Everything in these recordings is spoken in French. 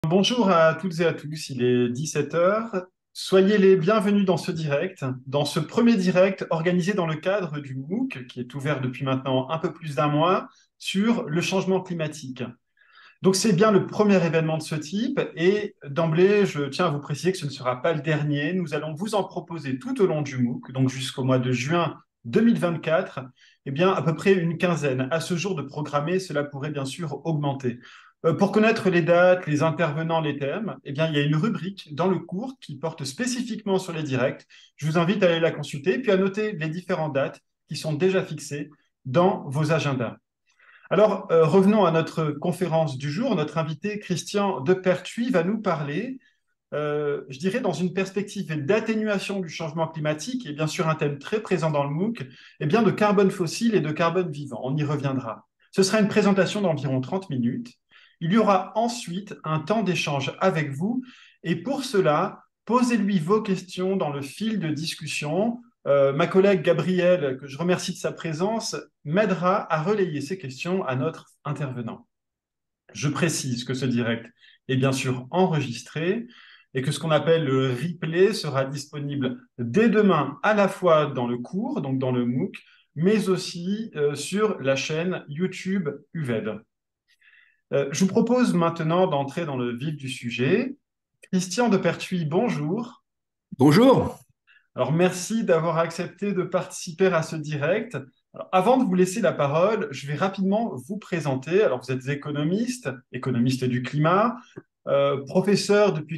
Bonjour à toutes et à tous, il est 17 heures. Soyez les bienvenus dans ce direct, dans ce premier direct organisé dans le cadre du MOOC, qui est ouvert depuis maintenant un peu plus d'un mois, sur le changement climatique. Donc c'est bien le premier événement de ce type et d'emblée, je tiens à vous préciser que ce ne sera pas le dernier. Nous allons vous en proposer tout au long du MOOC, donc jusqu'au mois de juin 2024, eh bien à peu près une quinzaine. À ce jour de programmer, cela pourrait bien sûr augmenter. Pour connaître les dates, les intervenants, les thèmes, eh bien, il y a une rubrique dans le cours qui porte spécifiquement sur les directs. Je vous invite à aller la consulter, puis à noter les différentes dates qui sont déjà fixées dans vos agendas. Alors, revenons à notre conférence du jour. Notre invité, Christian Depertuis, va nous parler, je dirais, dans une perspective d'atténuation du changement climatique, et bien sûr un thème très présent dans le MOOC, eh bien de carbone fossile et de carbone vivant. On y reviendra. Ce sera une présentation d'environ 30 minutes. Il y aura ensuite un temps d'échange avec vous, et pour cela, posez-lui vos questions dans le fil de discussion. Ma collègue Gabrielle, que je remercie de sa présence, m'aidera à relayer ces questions à notre intervenant. Je précise que ce direct est bien sûr enregistré et que ce qu'on appelle le replay sera disponible dès demain à la fois dans le cours, donc dans le MOOC, mais aussi sur la chaîne YouTube UVED. Je vous propose maintenant d'entrer dans le vif du sujet. Christian Depertuis, bonjour. Bonjour. Alors, merci d'avoir accepté de participer à ce direct. Alors, avant de vous laisser la parole, je vais rapidement vous présenter. Alors, vous êtes économiste, économiste du climat, professeur depuis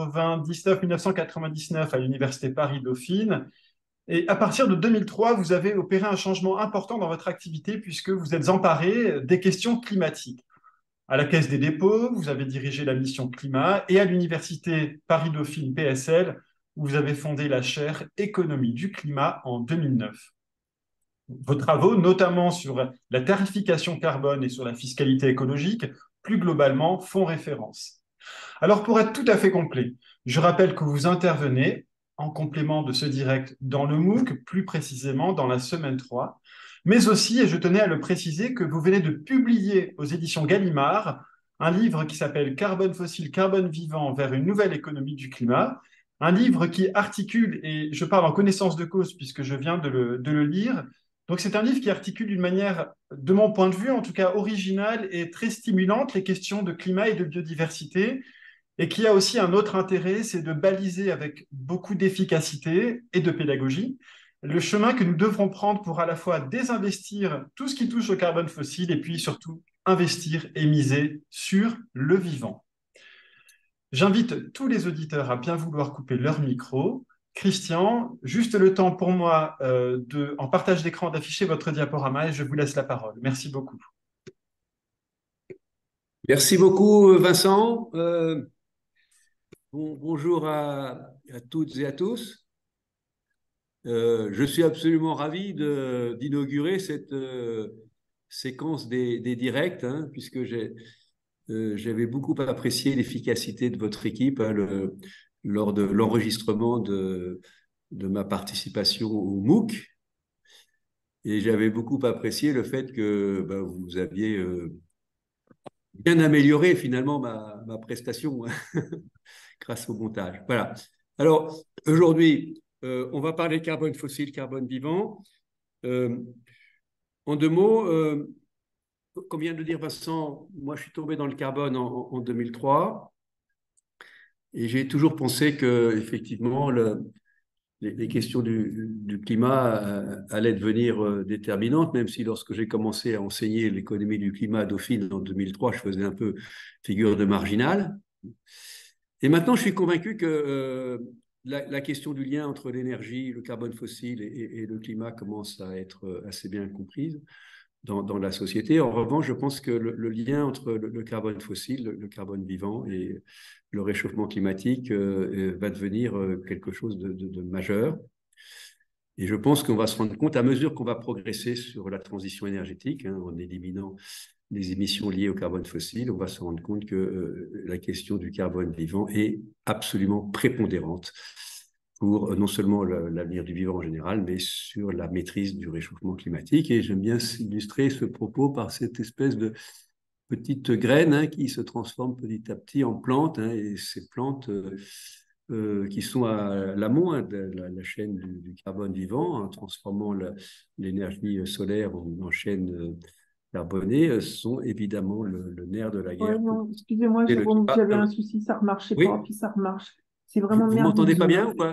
1999 à l'Université Paris-Dauphine. Et à partir de 2003, vous avez opéré un changement important dans votre activité puisque vous êtes emparé des questions climatiques. À la Caisse des dépôts, vous avez dirigé la mission climat et à l'Université Paris-Dauphine PSL, où vous avez fondé la chaire Économie du climat en 2009. Vos travaux, notamment sur la tarification carbone et sur la fiscalité écologique, plus globalement, font référence. Alors, pour être tout à fait complet, je rappelle que vous intervenez en complément de ce direct dans le MOOC, plus précisément dans la semaine 3, mais aussi, et je tenais à le préciser, que vous venez de publier aux éditions Gallimard un livre qui s'appelle Carbone fossile, carbone vivant vers une nouvelle économie du climat, un livre qui articule, et je parle en connaissance de cause puisque je viens de le lire, donc c'est un livre qui articule d'une manière, de mon point de vue en tout cas originale et très stimulante, les questions de climat et de biodiversité, et qui a aussi un autre intérêt, c'est de baliser avec beaucoup d'efficacité et de pédagogie le chemin que nous devrons prendre pour à la fois désinvestir tout ce qui touche au carbone fossile et puis surtout investir et miser sur le vivant. J'invite tous les auditeurs à bien vouloir couper leur micro. Christian, juste le temps pour moi en partage d'écran, d'afficher votre diaporama et je vous laisse la parole. Merci beaucoup. Merci beaucoup, Vincent. Bonjour à toutes et à tous. Je suis absolument ravi d'inaugurer cette séquence des directs, hein, puisque j'avais beaucoup apprécié l'efficacité de votre équipe, hein, lors de l'enregistrement de ma participation au MOOC. Et j'avais beaucoup apprécié le fait que vous aviez bien amélioré finalement ma prestation grâce au montage. Voilà. Alors, aujourd'hui, on va parler carbone fossile, carbone vivant. Euh, En deux mots, comme vient de le dire Vincent, moi je suis tombé dans le carbone en 2003 et j'ai toujours pensé que effectivement les questions du climat allaient devenir déterminantes, même si lorsque j'ai commencé à enseigner l'économie du climat à Dauphine en 2003, je faisais un peu figure de marginal. Et maintenant, je suis convaincu que la question du lien entre l'énergie, le carbone fossile et le climat commence à être assez bien comprise dans la société. En revanche, je pense que le lien entre le carbone fossile, le carbone vivant et le réchauffement climatique va devenir quelque chose de majeur. Et je pense qu'on va se rendre compte, à mesure qu'on va progresser sur la transition énergétique, hein, en éliminant les émissions liées au carbone fossile, on va se rendre compte que la question du carbone vivant est absolument prépondérante pour non seulement l'avenir du vivant en général, mais sur la maîtrise du réchauffement climatique. Et j'aime bien illustrer ce propos par cette espèce petites graines hein, qui se transforment petit à petit en plantes. Hein, et ces plantes qui sont à l'amont hein, de la chaîne du carbone vivant, en transformant l'énergie solaire en chaîne carbonée, sont évidemment le nerf de la Ouais, guerre pour non, excusez-moi, le Jérôme, climat. j'avais un souci, ça remarchait pas, Oui, puis ça remarche. C'est vous, vraiment vous m'entendez pas merveilleux, bien hein. ou quoi?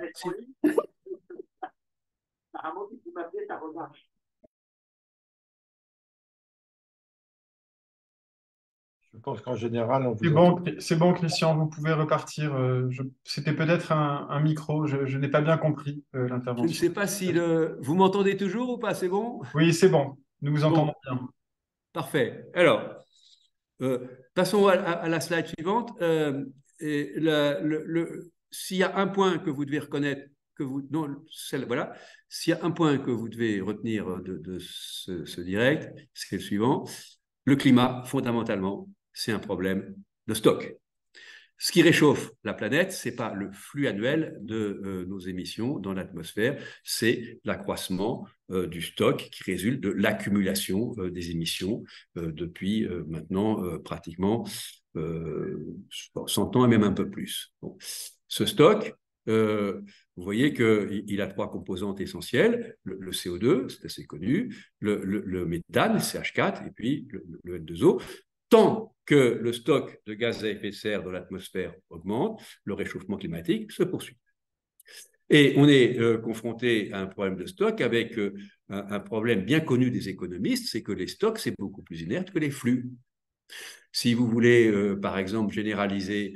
Je pense qu'en général, on vous entend. C'est bon, Christian, vous pouvez repartir. C'était peut-être un micro, je n'ai pas bien compris Je ne l'intervention. sais pas si vous m'entendez toujours ou pas, c'est bon? Oui, c'est bon, nous vous entendons Bon, bien. parfait. Alors, passons à la slide suivante. Et s'il y a un point que vous devez reconnaître, non, voilà, s'il y a un point que vous devez retenir de ce direct, c'est le suivant. Le climat, fondamentalement, c'est un problème de stock. Ce qui réchauffe la planète, ce n'est pas le flux annuel de nos émissions dans l'atmosphère, c'est l'accroissement du stock qui résulte de l'accumulation des émissions depuis maintenant pratiquement 100 ans et même un peu plus. Bon. Ce stock, vous voyez qu'il a trois composantes essentielles, le CO2, c'est assez connu, le méthane, le CH4, et puis le N2O. Tant que le stock de gaz à effet de serre dans l'atmosphère augmente, le réchauffement climatique se poursuit. Et on est confronté à un problème de stock avec un problème bien connu des économistes, c'est que les stocks, c'est beaucoup plus inerte que les flux. Si vous voulez, par exemple, généraliser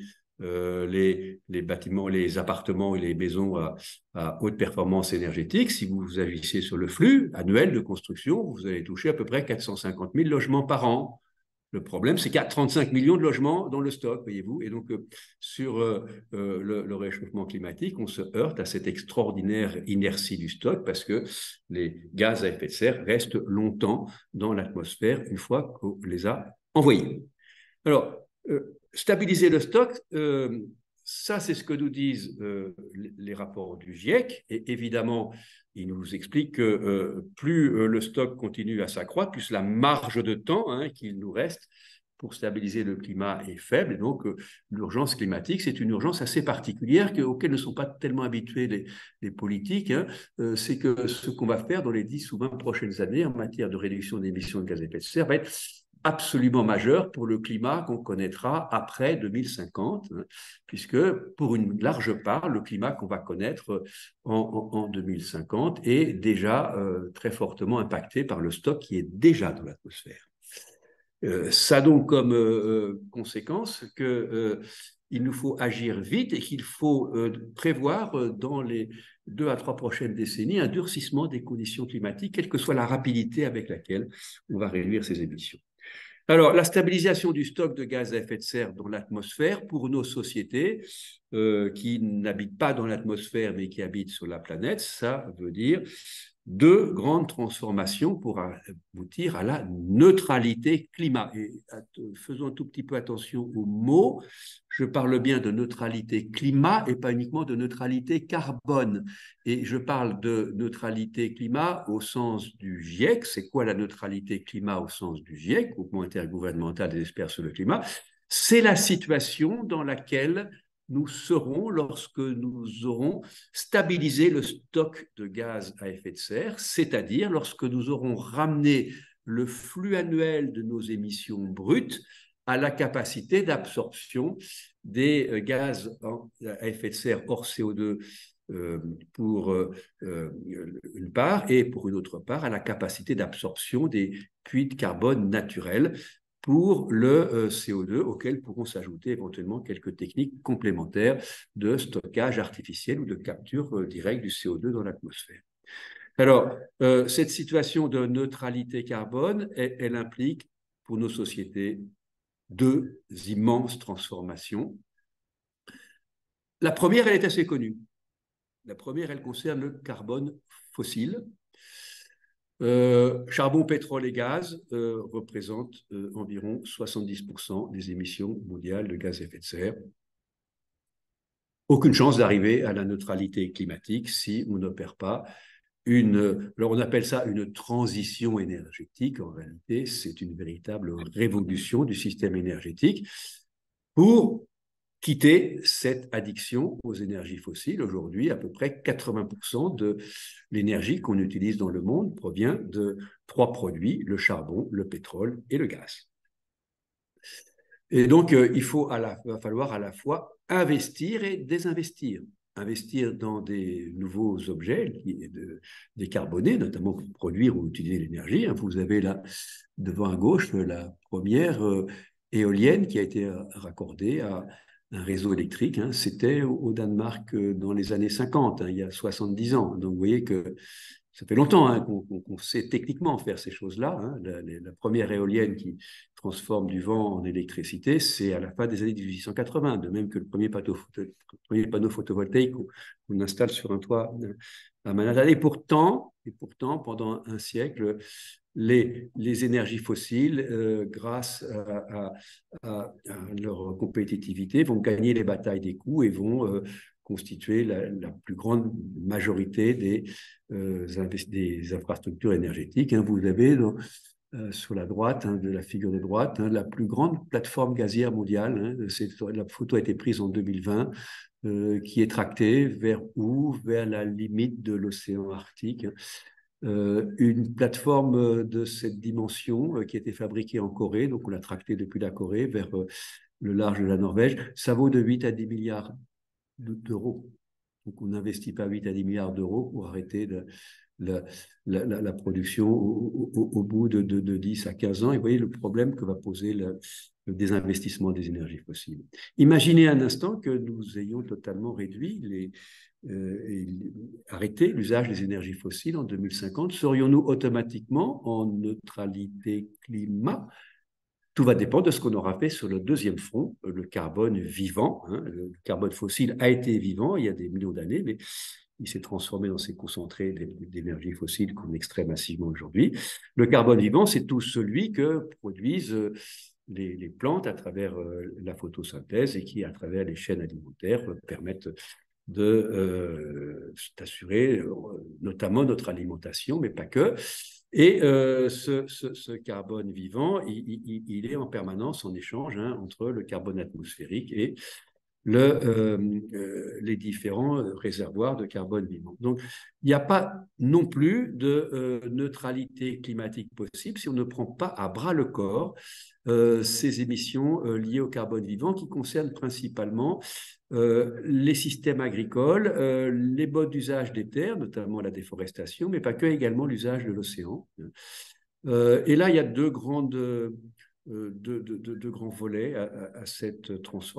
les bâtiments, les appartements et les maisons à haute performance énergétique, si vous agissez sur le flux annuel de construction, vous allez toucher à peu près 450 000 logements par an. Le problème, c'est qu'il y a 35 millions de logements dans le stock, voyez-vous. Et donc, sur le réchauffement climatique, on se heurte à cette extraordinaire inertie du stock parce que les gaz à effet de serre restent longtemps dans l'atmosphère une fois qu'on les a envoyés. Alors, stabiliser le stock, ça, c'est ce que nous disent les rapports du GIEC. Et évidemment, ils nous expliquent que plus le stock continue à s'accroître, plus la marge de temps hein, qu'il nous reste pour stabiliser le climat est faible. Et donc, l'urgence climatique, c'est une urgence assez particulière auquel ne sont pas tellement habitués les politiques. Hein. C'est que ce qu'on va faire dans les 10 ou 20 prochaines années en matière de réduction d'émissions de gaz à effet de serre va être absolument majeur pour le climat qu'on connaîtra après 2050, hein, puisque pour une large part, le climat qu'on va connaître en 2050 est déjà très fortement impacté par le stock qui est déjà dans l'atmosphère. Ça a donc comme conséquence qu'il nous faut agir vite et qu'il faut prévoir dans les 2 à 3 prochaines décennies un durcissement des conditions climatiques, quelle que soit la rapidité avec laquelle on va réduire ces émissions. Alors, la stabilisation du stock de gaz à effet de serre dans l'atmosphère pour nos sociétés qui n'habitent pas dans l'atmosphère mais qui habitent sur la planète, ça veut dire 2 grandes transformations pour aboutir à la neutralité climat. Et faisons un tout petit peu attention aux mots. Je parle bien de neutralité climat et pas uniquement de neutralité carbone. Et je parle de neutralité climat au sens du GIEC. C'est quoi la neutralité climat au sens du GIEC, Groupement intergouvernemental des experts sur le climat? C'est la situation dans laquelle nous serons lorsque nous aurons stabilisé le stock de gaz à effet de serre, c'est-à-dire lorsque nous aurons ramené le flux annuel de nos émissions brutes à la capacité d'absorption des gaz à effet de serre hors CO2 pour une part, et pour une autre part, à la capacité d'absorption des puits de carbone naturels pour le CO2, auquel pourront s'ajouter éventuellement quelques techniques complémentaires de stockage artificiel ou de capture directe du CO2 dans l'atmosphère. Alors, cette situation de neutralité carbone, elle implique pour nos sociétés 2 immenses transformations. La première, elle est assez connue. La première, elle concerne le carbone fossile. Charbon, pétrole et gaz représentent environ 70% des émissions mondiales de gaz à effet de serre. Aucune chance d'arriver à la neutralité climatique si on n'opère pas alors on appelle ça une transition énergétique. En réalité, c'est une véritable révolution du système énergétique pour quitter cette addiction aux énergies fossiles. Aujourd'hui, à peu près 80% de l'énergie qu'on utilise dans le monde provient de 3 produits, le charbon, le pétrole et le gaz. Et donc, il va falloir à la fois investir et désinvestir. Investir dans des nouveaux objets décarbonés, notamment pour produire ou utiliser l'énergie. Vous avez là, devant à gauche, la première éolienne qui a été raccordée à un réseau électrique. C'était au Danemark dans les années 50, il y a 70 ans. Donc, vous voyez que ça fait longtemps qu'on sait techniquement faire ces choses-là. La première éolienne qui transforme du vent en électricité, c'est à la fin des années 1880, de même que le premier panneau photovoltaïque qu'on installe sur un toit à Manhattan. Et pourtant, pendant un siècle, les énergies fossiles, grâce à leur compétitivité, vont gagner les batailles des coûts et vont constituer la plus grande majorité des infrastructures énergétiques. Vous avez sur la droite, de la figure de droite, la plus grande plateforme gazière mondiale. La photo a été prise en 2020, qui est tractée vers où? Vers la limite de l'océan Arctique. Une plateforme de cette dimension qui a été fabriquée en Corée, donc on l'a tractée depuis la Corée vers le large de la Norvège, ça vaut de 8 à 10 milliards d'euros. Donc on n'investit pas 8 à 10 milliards d'euros pour arrêter la production au bout de 10 à 15 ans. Et vous voyez le problème que va poser le désinvestissement des énergies fossiles. Imaginez un instant que nous ayons totalement réduit arrêté l'usage des énergies fossiles en 2050. Serions-nous automatiquement en neutralité climat? Tout va dépendre de ce qu'on aura fait sur le deuxième front, le carbone vivant. Le carbone fossile a été vivant il y a des millions d'années, mais il s'est transformé dans ces concentrés d'énergie fossile qu'on extrait massivement aujourd'hui. Le carbone vivant, c'est tout celui que produisent les plantes à travers la photosynthèse et qui, à travers les chaînes alimentaires, permettent d'assurer notamment notre alimentation, mais pas que. Et ce carbone vivant, il est en permanence en échange entre le carbone atmosphérique et les différents réservoirs de carbone vivant. Donc, il n'y a pas non plus de neutralité climatique possible si on ne prend pas à bras le corps ces émissions liées au carbone vivant qui concernent principalement les systèmes agricoles, les modes d'usage des terres, notamment la déforestation, mais pas que, également l'usage de l'océan. Et là, il y a deux grands volets à cette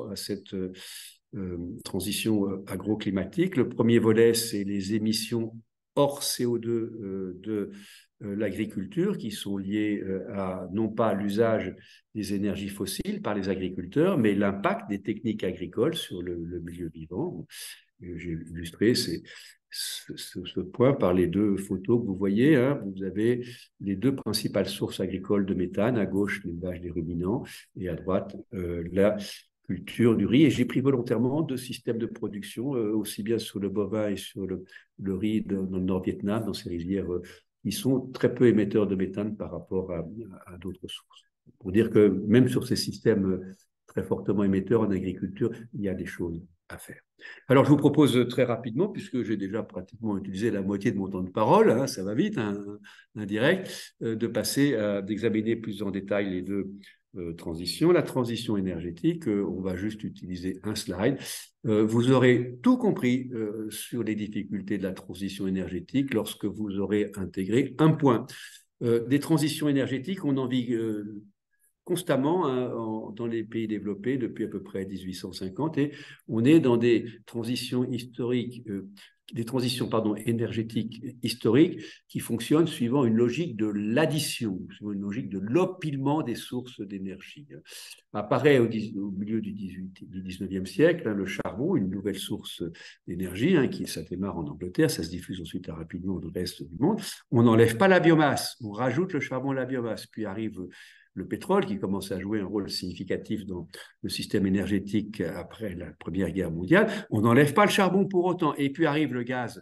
transition agroclimatique. Le premier volet, c'est les émissions hors CO2 de l'agriculture qui sont liées non pas à l'usage des énergies fossiles par les agriculteurs, mais l'impact des techniques agricoles sur le milieu vivant. J'ai illustré ce point par les deux photos que vous voyez. Vous avez les deux principales sources agricoles de méthane, à gauche l'élevage des ruminants et à droite la culture du riz. Et j'ai pris volontairement deux systèmes de production, aussi bien sur le bovin et sur le riz dans le Nord-Vietnam, dans ces rizières qui sont très peu émetteurs de méthane par rapport à d'autres sources. Pour dire que même sur ces systèmes très fortement émetteurs en agriculture, il y a des choses à faire. Alors, je vous propose très rapidement, puisque j'ai déjà pratiquement utilisé la moitié de mon temps de parole, ça va vite, un direct, d'examiner plus en détail les deux transitions. La transition énergétique, on va juste utiliser un slide. Vous aurez tout compris sur les difficultés de la transition énergétique lorsque vous aurez intégré un point. Des transitions énergétiques, on en vit constamment dans les pays développés depuis à peu près 1850 et on est dans des transitions historiques, énergétiques historiques qui fonctionnent suivant une logique de l'addition, suivant une logique de l'empilement des sources d'énergie. Apparaît au milieu du 19e siècle le charbon, une nouvelle source d'énergie ça démarre en Angleterre, ça se diffuse ensuite rapidement dans le reste du monde. On n'enlève pas la biomasse, on rajoute le charbon à la biomasse, puis arrive le pétrole qui commence à jouer un rôle significatif dans le système énergétique après la Première Guerre mondiale. On n'enlève pas le charbon pour autant. Et puis arrive le gaz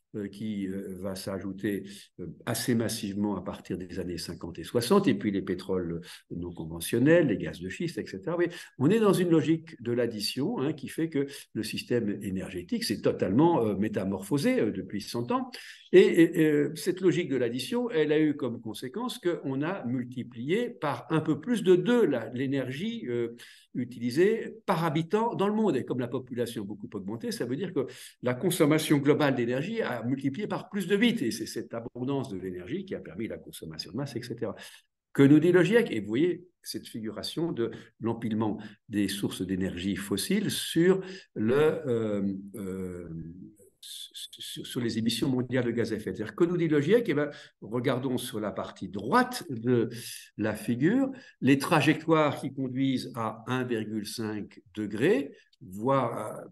qui va s'ajouter assez massivement à partir des années 50 et 60, et puis les pétroles non conventionnels, les gaz de schiste, etc. Mais on est dans une logique de l'addition qui fait que le système énergétique s'est totalement métamorphosé depuis 100 ans. Et cette logique de l'addition, elle a eu comme conséquence qu'on a multiplié par un peu plus de 2 l'énergie utilisée par habitant dans le monde. Et comme la population a beaucoup augmenté, ça veut dire que la consommation globale d'énergie a multiplié par plus de 8. Et c'est cette abondance de l'énergie qui a permis la consommation de masse, etc. Que nous dit le GIEC? Et vous voyez cette figuration de l'empilement des sources d'énergie fossiles sur sur les émissions mondiales de gaz à effet de serre. Que nous dit le GIEC? Eh bien, regardons sur la partie droite de la figure les trajectoires qui conduisent à 1,5 degré, voire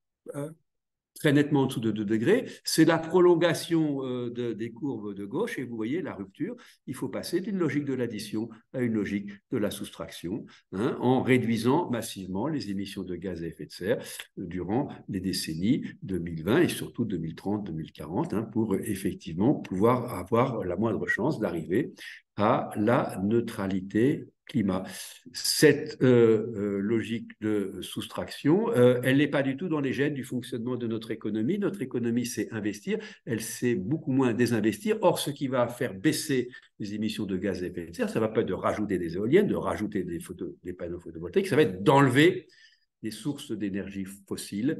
très nettement en dessous de 2 degrés. C'est la prolongation des courbes de gauche, et vous voyez la rupture. Il faut passer d'une logique de l'addition à une logique de la soustraction, en réduisant massivement les émissions de gaz à effet de serre durant les décennies 2020 et surtout 2030-2040, pour effectivement pouvoir avoir la moindre chance d'arriver à la neutralité climat. Cette logique de soustraction, elle n'est pas du tout dans les gènes du fonctionnement de notre économie. Notre économie, c'est investir, elle sait beaucoup moins désinvestir. Or, ce qui va faire baisser les émissions de gaz à effet de serre, ça ne va pas être de rajouter des éoliennes, de rajouter des panneaux photovoltaïques, ça va être d'enlever des sources d'énergie fossiles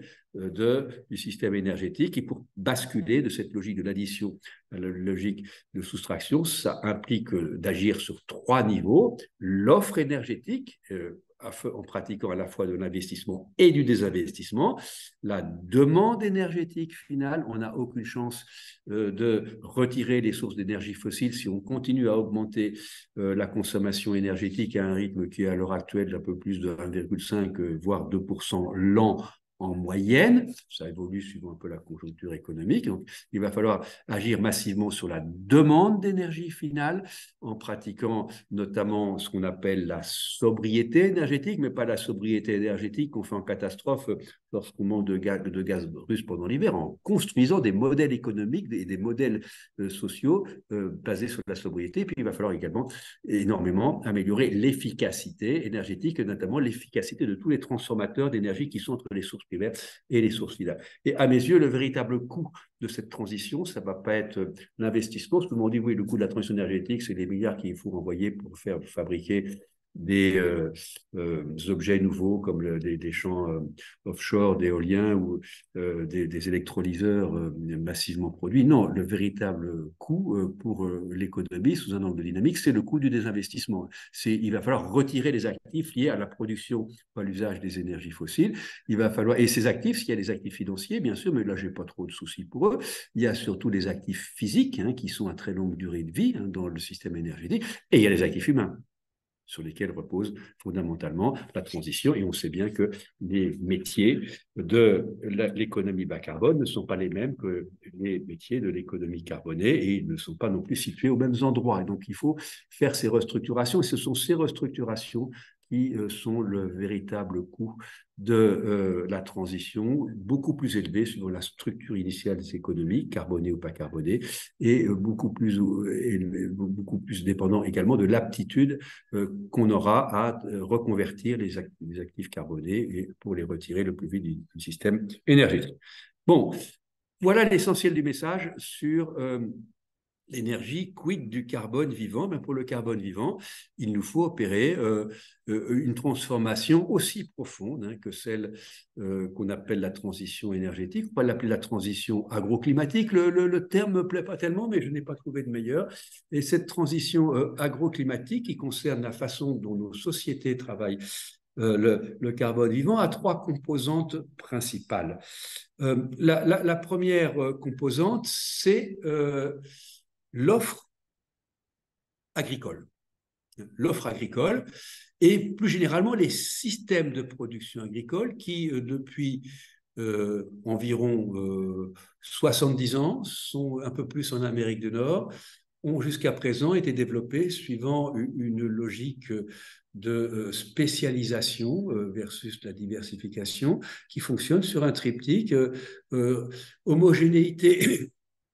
du système énergétique. Et pour basculer de cette logique de l'addition à la logique de soustraction, ça implique d'agir sur 3 niveaux. L'offre énergétique, en pratiquant à la fois de l'investissement et du désinvestissement. La demande énergétique finale, on n'a aucune chance de retirer les sources d'énergie fossile si on continue à augmenter la consommation énergétique à un rythme qui est à l'heure actuelle d'un peu plus de 1,5 voire 2% l'an en moyenne. Ça évolue suivant un peu la conjoncture économique. Donc, il va falloir agir massivement sur la demande d'énergie finale en pratiquant notamment ce qu'on appelle la sobriété énergétique, mais pas la sobriété énergétique qu'on fait en catastrophe lorsqu'on manque de gaz russe pendant l'hiver, en construisant des modèles économiques et des modèles sociaux basés sur la sobriété. Puis il va falloir également énormément améliorer l'efficacité énergétique, notamment l'efficacité de tous les transformateurs d'énergie qui sont entre les sources primaires et les sources finales. Et à mes yeux, le véritable coût de cette transition, ça ne va pas être l'investissement. Tout le monde dit, oui, le coût de la transition énergétique, c'est les milliards qu'il faut envoyer pour faire fabriquer des objets nouveaux comme des champs offshore, d'éoliens ou des électrolyseurs massivement produits. Non, le véritable coût pour l'économie sous un angle dynamique, c'est le coût du désinvestissement. Il va falloir retirer les actifs liés à la production ou à l'usage des énergies fossiles. Il va falloir, et ces actifs, il y a les actifs financiers, bien sûr, mais là, je n'ai pas trop de soucis pour eux. Il y a surtout les actifs physiques qui sont à très longue durée de vie dans le système énergétique, et il y a les actifs humains sur lesquels repose fondamentalement la transition. Et on sait bien que les métiers de l'économie bas carbone ne sont pas les mêmes que les métiers de l'économie carbonée, et ils ne sont pas non plus situés aux mêmes endroits. Et donc, il faut faire ces restructurations, et ce sont ces restructurations qui sont le véritable coût de la transition, beaucoup plus élevé suivant la structure initiale des économies, carbonées ou pas carbonées, et beaucoup plus dépendant également de l'aptitude qu'on aura à reconvertir les actifs carbonés et pour les retirer le plus vite du système énergétique. Bon, voilà l'essentiel du message sur l'énergie. Quid du carbone vivant? Ben pour le carbone vivant, il nous faut opérer une transformation aussi profonde que celle qu'on appelle la transition énergétique. On va l'appeler la transition agroclimatique. Le terme ne me plaît pas tellement, mais je n'ai pas trouvé de meilleur. Et cette transition agroclimatique qui concerne la façon dont nos sociétés travaillent le carbone vivant a 3 composantes principales. La première composante, c'est l'offre agricole. L'offre agricole et plus généralement les systèmes de production agricole qui, depuis environ 70 ans, sont un peu plus en Amérique du Nord, ont jusqu'à présent été développés suivant une logique de spécialisation versus la diversification qui fonctionne sur un triptyque homogénéité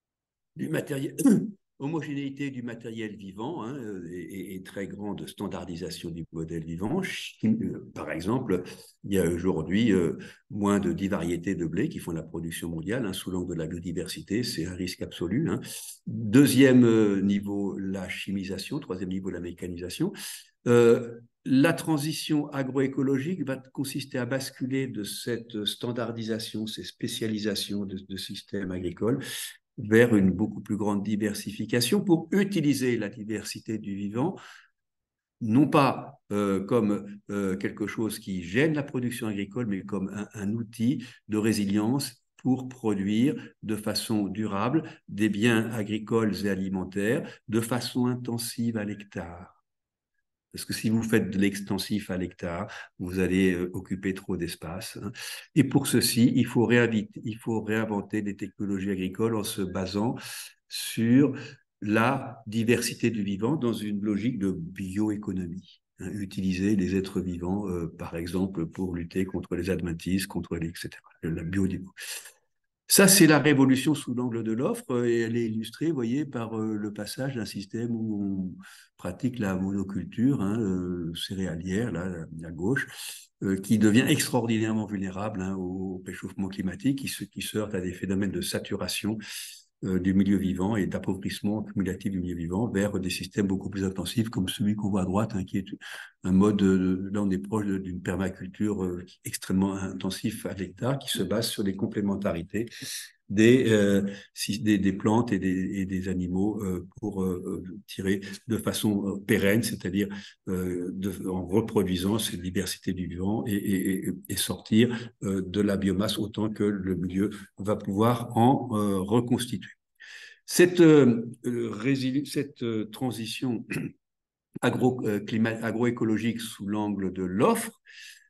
du matériel, homogénéité du matériel vivant, hein, et très grande standardisation du modèle vivant. Par exemple, il y a aujourd'hui moins de 10 variétés de blé qui font la production mondiale, hein, sous l'angle de la biodiversité, c'est un risque absolu, hein. Deuxième niveau, la chimisation. Troisième niveau, la mécanisation. La transition agroécologique va consister à basculer de cette standardisation, ces spécialisations de systèmes agricoles vers une beaucoup plus grande diversification pour utiliser la diversité du vivant, non pas comme quelque chose qui gêne la production agricole, mais comme un outil de résilience pour produire de façon durable des biens agricoles et alimentaires de façon intensive à l'hectare. Parce que si vous faites de l'extensif à l'hectare, vous allez occuper trop d'espace, hein. Et pour ceci, il faut réinventer des technologies agricoles en se basant sur la diversité du vivant dans une logique de bioéconomie, hein. Utiliser les êtres vivants, par exemple, pour lutter contre les adventices, contre les, etc., la biodiversité. Ça, c'est la révolution sous l'angle de l'offre, et elle est illustrée, vous voyez, par le passage d'un système où on pratique la monoculture, hein, céréalière, là, à gauche, qui devient extraordinairement vulnérable, hein, au réchauffement climatique, qui se heurte à des phénomènes de saturation du milieu vivant et d'appauvrissement cumulatif du milieu vivant vers des systèmes beaucoup plus intensifs comme celui qu'on voit à droite, hein, qui est un mode, là on est proche d'une permaculture extrêmement intensif à l'hectare qui se base sur des complémentarités des plantes et des animaux pour tirer de façon pérenne, c'est-à-dire en reproduisant cette diversité du vivant et sortir de la biomasse autant que le milieu va pouvoir en reconstituer. Cette transition agroécologique sous l'angle de l'offre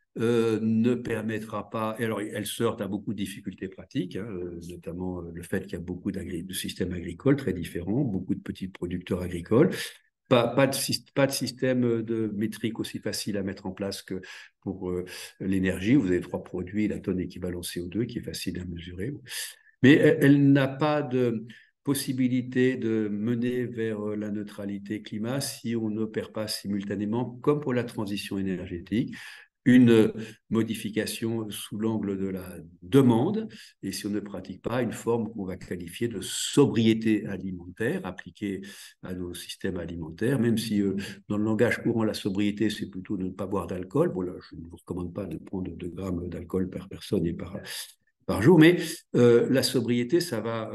ne permettra pas, et alors elle se heurte à beaucoup de difficultés pratiques, hein, notamment le fait qu'il y a beaucoup de systèmes agricoles très différents, beaucoup de petits producteurs agricoles, pas de système de métrique aussi facile à mettre en place que pour l'énergie. Vous avez 3 produits, la tonne équivalent CO2 qui est facile à mesurer, mais elle n'a pas de possibilité de mener vers la neutralité climat si on n'opère pas simultanément, comme pour la transition énergétique, une modification sous l'angle de la demande, et si on ne pratique pas une forme qu'on va qualifier de sobriété alimentaire appliquée à nos systèmes alimentaires, même si dans le langage courant, la sobriété, c'est plutôt de ne pas boire d'alcool. Bon, là, je ne vous recommande pas de prendre 2 grammes d'alcool par personne et par jour, mais la sobriété, ça va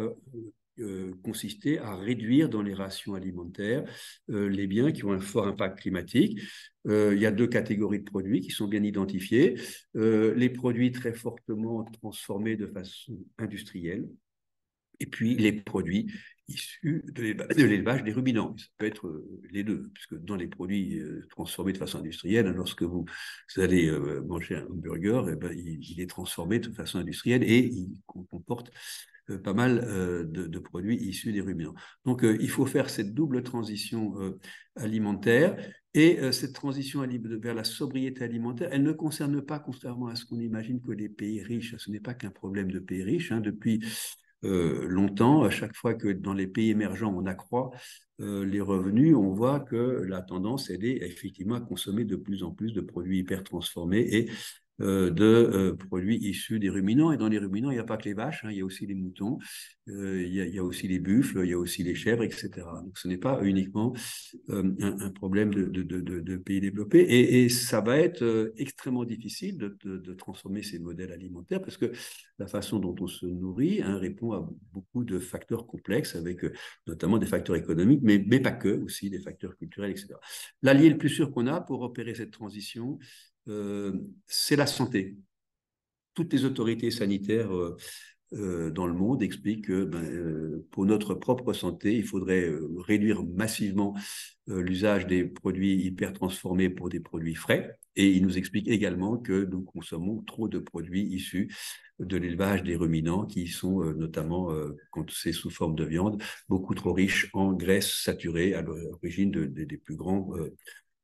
consister à réduire dans les rations alimentaires les biens qui ont un fort impact climatique. Il y a 2 catégories de produits qui sont bien identifiées. Les produits très fortement transformés de façon industrielle, et puis les produits issus de l'élevage des ruminants. Ça peut être les deux, puisque dans les produits transformés de façon industrielle, lorsque vous allez manger un hamburger, eh ben, il est transformé de façon industrielle et il comporte pas mal de produits issus des ruminants. Donc, il faut faire cette double transition alimentaire. Et cette transition vers la sobriété alimentaire, elle ne concerne pas, contrairement à ce qu'on imagine, que les pays riches. Ce n'est pas qu'un problème de pays riches, hein. Depuis longtemps, à chaque fois que dans les pays émergents, on accroît les revenus, on voit que la tendance, elle est effectivement à consommer de plus en plus de produits hyper transformés et de produits issus des ruminants. Et dans les ruminants, il n'y a pas que les vaches, hein, il y a aussi les moutons, il y a aussi les buffles, il y a aussi les chèvres, etc. Donc ce n'est pas uniquement un problème de pays développés. Et ça va être extrêmement difficile de transformer ces modèles alimentaires parce que la façon dont on se nourrit, hein, répond à beaucoup de facteurs complexes avec notamment des facteurs économiques, mais pas que, aussi des facteurs culturels, etc. L'allié le plus sûr qu'on a pour opérer cette transition, c'est la santé. Toutes les autorités sanitaires dans le monde expliquent que pour notre propre santé, il faudrait réduire massivement l'usage des produits hyper transformés pour des produits frais. Et ils nous expliquent également que nous consommons trop de produits issus de l'élevage des ruminants qui sont notamment, quand c'est sous forme de viande, beaucoup trop riches en graisses saturées à l'origine des plus grands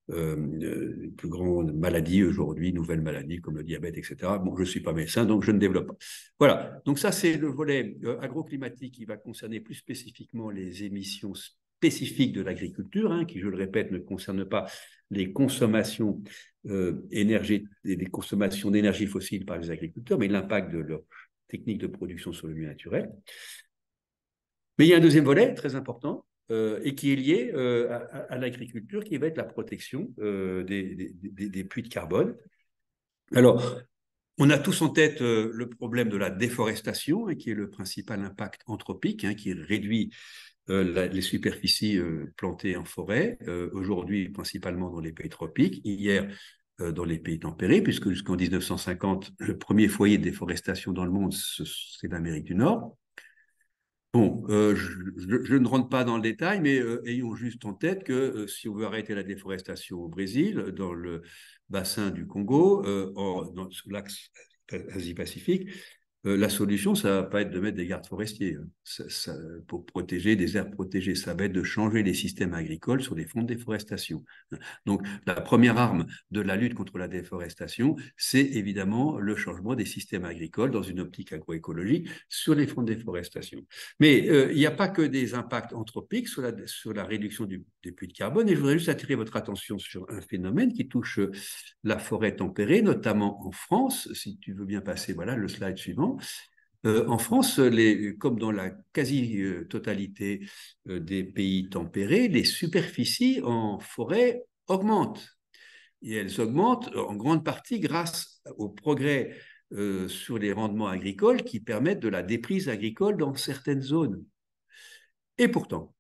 plus grandes maladies aujourd'hui, nouvelles maladies comme le diabète, etc. Bon, je ne suis pas médecin, donc je ne développe pas. Voilà, donc ça c'est le volet agroclimatique qui va concerner plus spécifiquement les émissions spécifiques de l'agriculture, hein, qui, je le répète, ne concerne pas les consommations les consommations d'énergie fossile par les agriculteurs, mais l'impact de leurs techniques de production sur le milieu naturel. Mais il y a un deuxième volet très important et qui est lié à l'agriculture, qui va être la protection des puits de carbone. Alors, on a tous en tête le problème de la déforestation, qui est le principal impact anthropique, qui réduit les superficies plantées en forêt, aujourd'hui principalement dans les pays tropiques, hier dans les pays tempérés, puisque jusqu'en 1950, le premier foyer de déforestation dans le monde, c'est l'Amérique du Nord. Bon, je ne rentre pas dans le détail, mais ayons juste en tête que si on veut arrêter la déforestation au Brésil, dans le bassin du Congo, sur l'axe Asie-Pacifique, la solution, ça ne va pas être de mettre des gardes forestiers pour protéger des aires protégées. Ça va être de changer les systèmes agricoles sur des fonds de déforestation. Donc, la première arme de la lutte contre la déforestation, c'est évidemment le changement des systèmes agricoles dans une optique agroécologique sur les fonds de déforestation. Mais il n'y a pas que des impacts anthropiques sur la réduction des puits de carbone. Et je voudrais juste attirer votre attention sur un phénomène qui touche la forêt tempérée, notamment en France. Si tu veux bien passer, voilà, le slide suivant. En France, comme dans la quasi-totalité des pays tempérés, les superficies en forêt augmentent. Et elles augmentent en grande partie grâce au progrès sur les rendements agricoles qui permettent de la déprise agricole dans certaines zones. Et pourtant,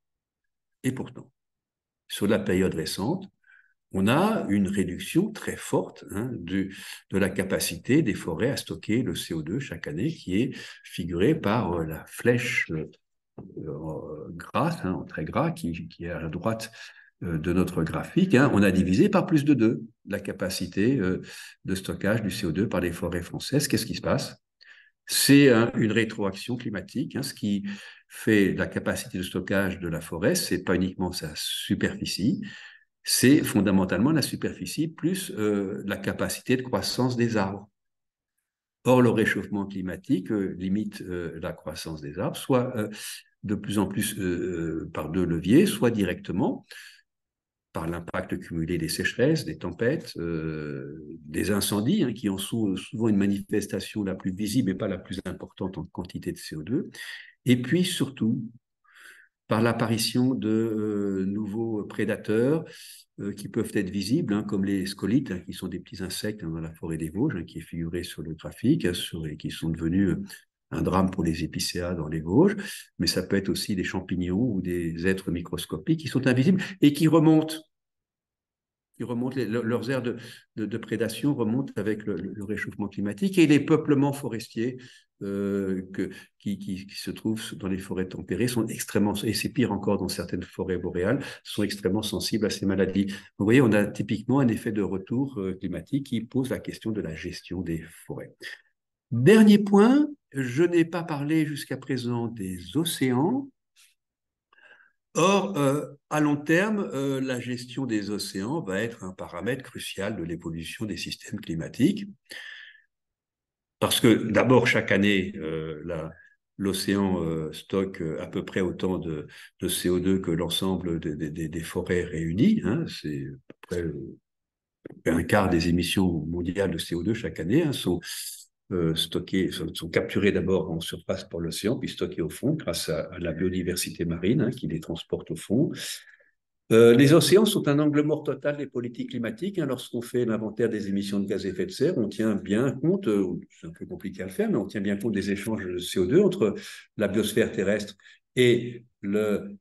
sur la période récente, on a une réduction très forte de la capacité des forêts à stocker le CO2 chaque année, qui est figurée par la flèche grasse, en très gras, qui est à la droite de notre graphique. On a divisé par plus de 2 la capacité de stockage du CO2 par les forêts françaises. Qu'est-ce qui se passe? C'est une rétroaction climatique. Ce qui fait la capacité de stockage de la forêt, ce n'est pas uniquement sa superficie, c'est fondamentalement la superficie plus la capacité de croissance des arbres. Or, le réchauffement climatique limite la croissance des arbres, soit de plus en plus par 2 leviers, soit directement par l'impact cumulé des sécheresses, des tempêtes, des incendies, qui en sont souvent une manifestation la plus visible et pas la plus importante en quantité de CO2, et puis surtout par l'apparition de nouveaux prédateurs qui peuvent être visibles, comme les scolites, qui sont des petits insectes dans la forêt des Vosges, qui est figuré sur le graphique, et qui sont devenus un drame pour les épicéas dans les Vosges, mais ça peut être aussi des champignons ou des êtres microscopiques qui sont invisibles et qui remontent. Leurs aires de prédation remontent avec le réchauffement climatique, et les peuplements forestiers qui se trouvent dans les forêts tempérées sont extrêmement, et c'est pire encore dans certaines forêts boréales, sont extrêmement sensibles à ces maladies. Vous voyez, on a typiquement un effet de retour climatique qui pose la question de la gestion des forêts. Dernier point, je n'ai pas parlé jusqu'à présent des océans. Or, à long terme, la gestion des océans va être un paramètre crucial de l'évolution des systèmes climatiques. Parce que d'abord, chaque année, l'océan stocke à peu près autant de CO2 que l'ensemble des forêts réunies. C'est à peu près un quart des émissions mondiales de CO2 chaque année sont capturés d'abord en surface par l'océan, puis stockés au fond grâce à la biodiversité marine qui les transporte au fond. Les océans sont un angle mort total des politiques climatiques. Lorsqu'on fait l'inventaire des émissions de gaz à effet de serre, on tient bien compte, c'est un peu compliqué à le faire, mais on tient bien compte des échanges de CO2 entre la biosphère terrestre et le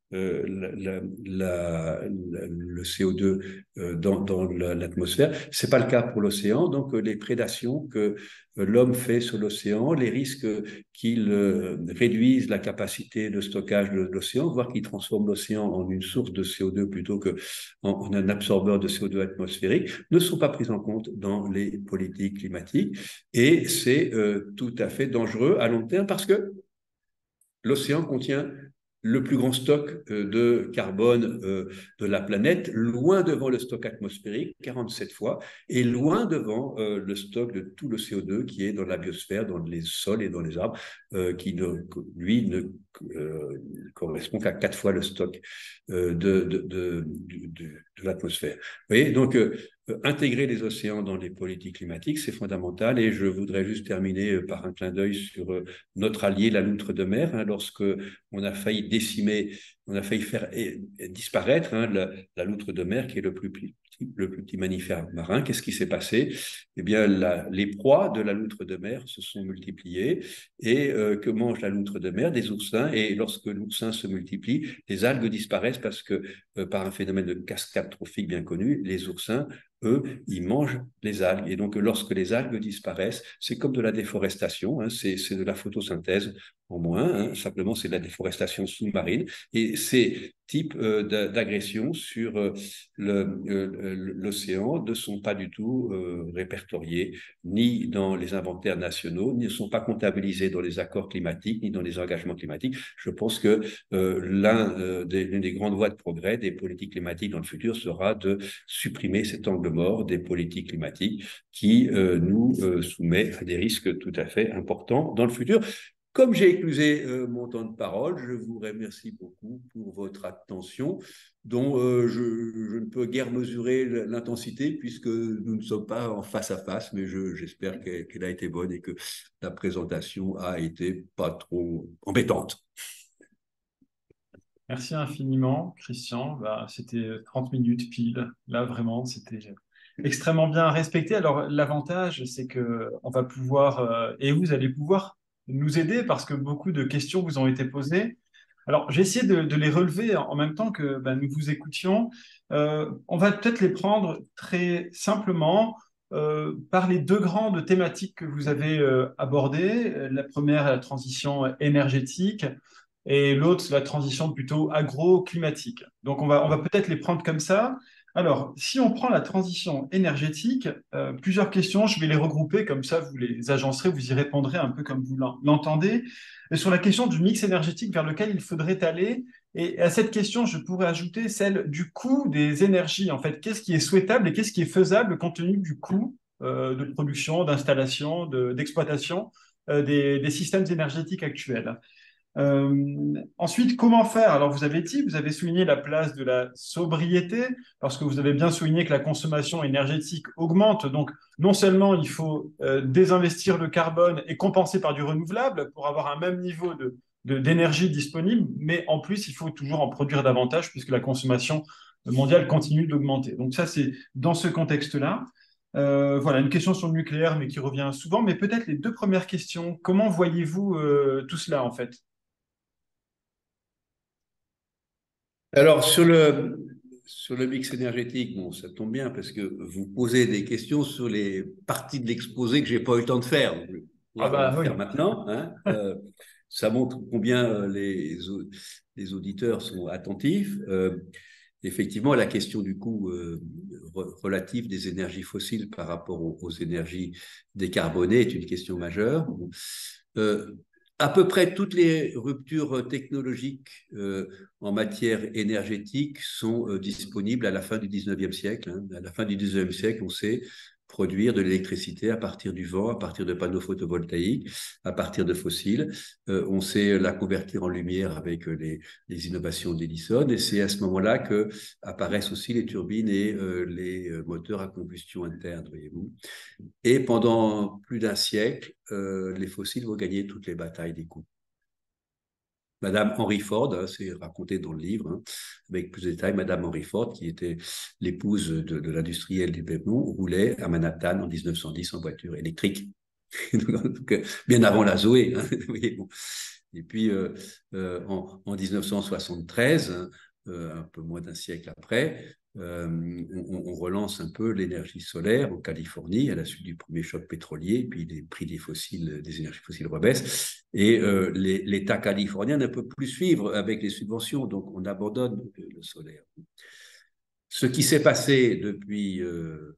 CO2 dans l'atmosphère. Ce n'est pas le cas pour l'océan. Donc, les prédations que l'homme fait sur l'océan, les risques qu'il réduise la capacité de stockage de l'océan, voire qu'il transforme l'océan en une source de CO2 plutôt qu'en un absorbeur de CO2 atmosphérique, ne sont pas pris en compte dans les politiques climatiques. Et c'est tout à fait dangereux à long terme parce que l'océan contient le plus grand stock de carbone de la planète, loin devant le stock atmosphérique, 47 fois, et loin devant le stock de tout le CO2 qui est dans la biosphère, dans les sols et dans les arbres, qui lui ne correspond qu'à 4 fois le stock de l'atmosphère. Vous voyez, donc intégrer les océans dans les politiques climatiques, c'est fondamental. Et je voudrais juste terminer par un clin d'œil sur notre allié, la loutre de mer, hein, lorsque on a failli décimer, on a failli faire disparaître hein, la loutre de mer, qui est le plus petit mammifère marin. Qu'est-ce qui s'est passé? Eh bien, les proies de la loutre de mer se sont multipliées. Et que mange la loutre de mer? Des oursins. Et lorsque l'oursin se multiplie, les algues disparaissent parce que, par un phénomène de cascade trophique bien connu, les oursins, eux, ils mangent les algues. Et donc, lorsque les algues disparaissent, c'est comme de la déforestation, hein, c'est de la photosynthèse en moins, hein, simplement c'est de la déforestation sous-marine. Et ces types d'agressions sur l'océan ne sont pas du tout répertoriés ni dans les inventaires nationaux, ne sont pas comptabilisés dans les accords climatiques, ni dans les engagements climatiques. Je pense que l'une des grandes voies de progrès des politiques climatiques dans le futur sera de supprimer cet angle mort des politiques climatiques qui nous soumet à des risques tout à fait importants dans le futur. Comme j'ai éclusé mon temps de parole, je vous remercie beaucoup pour votre attention, dont je ne peux guère mesurer l'intensité puisque nous ne sommes pas en face à face, mais j'espère qu'elle a été bonne et que la présentation a été pas trop embêtante. Merci infiniment, Christian. Bah, c'était 30 minutes pile. Là, vraiment, c'était extrêmement bien respecté. Alors, l'avantage, c'est que on va pouvoir, et vous allez pouvoir nous aider parce que beaucoup de questions vous ont été posées. Alors, j'ai essayé de les relever en même temps que bah, nous vous écoutions. On va peut-être les prendre très simplement par les deux grandes thématiques que vous avez abordées. La première, la transition énergétique et l'autre, la transition plutôt agro-climatique. Donc, on va peut-être les prendre comme ça. Alors, si on prend la transition énergétique, plusieurs questions, je vais les regrouper comme ça, vous les agencerez, vous y répondrez un peu comme vous l'entendez. Et sur la question du mix énergétique vers lequel il faudrait aller, et à cette question, je pourrais ajouter celle du coût des énergies. En fait, qu'est-ce qui est souhaitable et qu'est-ce qui est faisable compte tenu du coût de production, d'installation, d'exploitation des systèmes énergétiques actuels. Ensuite, comment faire? Alors, vous avez souligné la place de la sobriété, parce que vous avez bien souligné que la consommation énergétique augmente. Donc, non seulement il faut désinvestir le carbone et compenser par du renouvelable pour avoir un même niveau d'énergie disponible, mais en plus, il faut toujours en produire davantage puisque la consommation mondiale continue d'augmenter. Donc, ça, c'est dans ce contexte-là. Voilà, une question sur le nucléaire, mais qui revient souvent. Mais peut-être les deux premières questions. Comment voyez-vous tout cela, en fait? Alors, sur le mix énergétique, bon, ça tombe bien parce que vous posez des questions sur les parties de l'exposé que je n'ai pas eu le temps de faire. Donc, on Ah va bah le oui. faire maintenant. Hein. Ça montre combien les auditeurs sont attentifs. Effectivement, la question du coût relatif des énergies fossiles par rapport aux énergies décarbonées est une question majeure. Euh, à peu près toutes les ruptures technologiques en matière énergétique sont disponibles à la fin du 19e siècle. Hein. À la fin du 19e siècle, on sait produire de l'électricité à partir du vent, à partir de panneaux photovoltaïques, à partir de fossiles. On sait la convertir en lumière avec les innovations d'Edison. Et c'est à ce moment-là que apparaissent aussi les turbines et les moteurs à combustion interne, voyez-vous. Et pendant plus d'un siècle, les fossiles vont gagner toutes les batailles des coûts. Madame Henry Ford, hein, c'est raconté dans le livre, hein, avec plus de détails, Madame Henry Ford, qui était l'épouse de l'industriel du Bémont, roulait à Manhattan en 1910 en voiture électrique. Donc, bien avant la Zoé. Hein, oui, bon. Et puis, en 1973, hein, un peu moins d'un siècle après, on relance un peu l'énergie solaire en Californie à la suite du premier choc pétrolier, puis les prix des énergies fossiles rebaissent, et l'État californien ne peut plus suivre avec les subventions, donc on abandonne le solaire. Ce qui s'est passé depuis à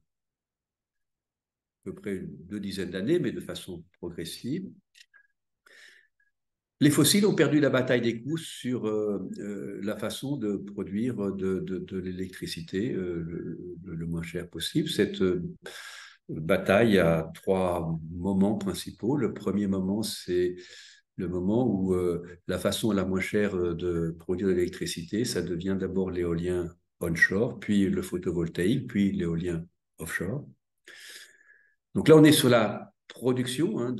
peu près 2 dizaines d'années, mais de façon progressive, Les fossiles ont perdu la bataille des coûts sur la façon de produire de l'électricité le moins cher possible. Cette bataille a trois moments principaux. Le premier moment, c'est le moment où la façon la moins chère de produire de l'électricité, ça devient d'abord l'éolien onshore, puis le photovoltaïque, puis l'éolien offshore. Donc là, on est sur la production hein,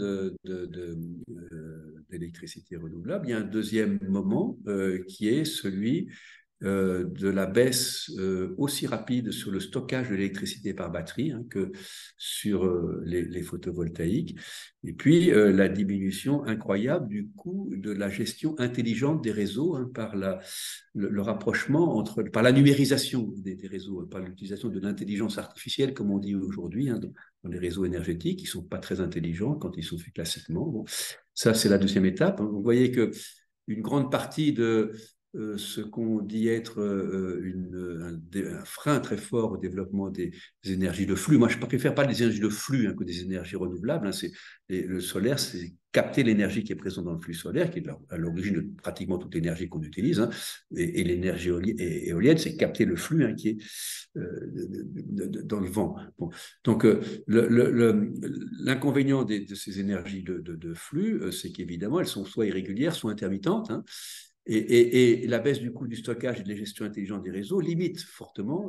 d'électricité renouvelable. Il y a un deuxième moment qui est celui de la baisse aussi rapide sur le stockage de l'électricité par batterie hein, que sur les photovoltaïques. Et puis, la diminution incroyable du coût de la gestion intelligente des réseaux hein, par le rapprochement par la numérisation des réseaux, par l'utilisation de l'intelligence artificielle, comme on dit aujourd'hui, hein, dans les réseaux énergétiques, qui ne sont pas très intelligents quand ils sont faits classiquement. Bon, ça, c'est la deuxième étape. Hein. Vous voyez qu'une grande partie de ce qu'on dit être un frein très fort au développement des énergies de flux. Moi, je préfère pas des énergies de flux hein, que des énergies renouvelables. Hein. Le solaire, c'est capter l'énergie qui est présente dans le flux solaire, qui est à l'origine de pratiquement toute l'énergie qu'on utilise. Hein. Et l'énergie éolienne, c'est capter le flux hein, qui est dans le vent. Bon. Donc, l'inconvénient de ces énergies de flux, c'est qu'évidemment, elles sont soit irrégulières, soit intermittentes. Hein. Et la baisse du coût du stockage et de la gestion intelligente des réseaux limite fortement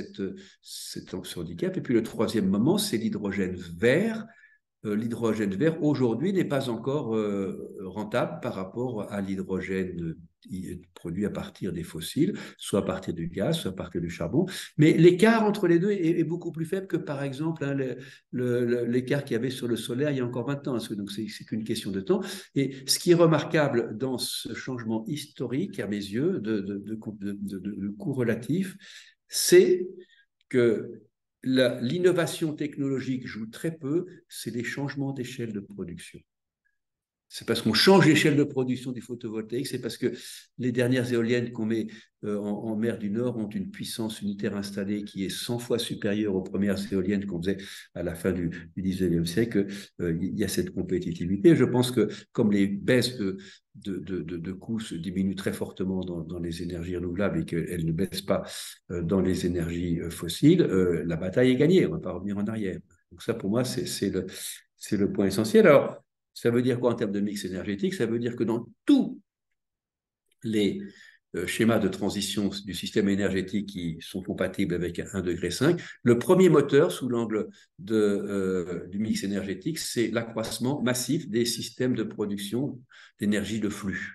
ce handicap. Et puis le troisième moment, c'est l'hydrogène vert. L'hydrogène vert, aujourd'hui, n'est pas encore rentable par rapport à l'hydrogène produit à partir des fossiles, soit à partir du gaz, soit à partir du charbon. Mais l'écart entre les deux est beaucoup plus faible que, par exemple, hein, l'écart qu'il y avait sur le solaire il y a encore 20 ans. Donc, c'est qu'une question de temps. Et ce qui est remarquable dans ce changement historique, à mes yeux, de coût relatif, c'est que l'innovation technologique joue très peu, c'est les changements d'échelle de production. C'est parce qu'on change l'échelle de production du photovoltaïque, c'est parce que les dernières éoliennes qu'on met en mer du Nord ont une puissance unitaire installée qui est 100 fois supérieure aux premières éoliennes qu'on faisait à la fin du 19e siècle. Il y a cette compétitivité. Je pense que comme les baisses de coûts se diminuent très fortement dans les énergies renouvelables et qu'elles ne baissent pas dans les énergies fossiles, la bataille est gagnée. On ne va pas revenir en arrière. Donc ça, pour moi, c'est le point essentiel. Alors, ça veut dire quoi en termes de mix énergétique? Ça veut dire que dans tous les schémas de transition du système énergétique qui sont compatibles avec 1,5 degré, le premier moteur sous l'angle du mix énergétique, c'est l'accroissement massif des systèmes de production d'énergie de flux.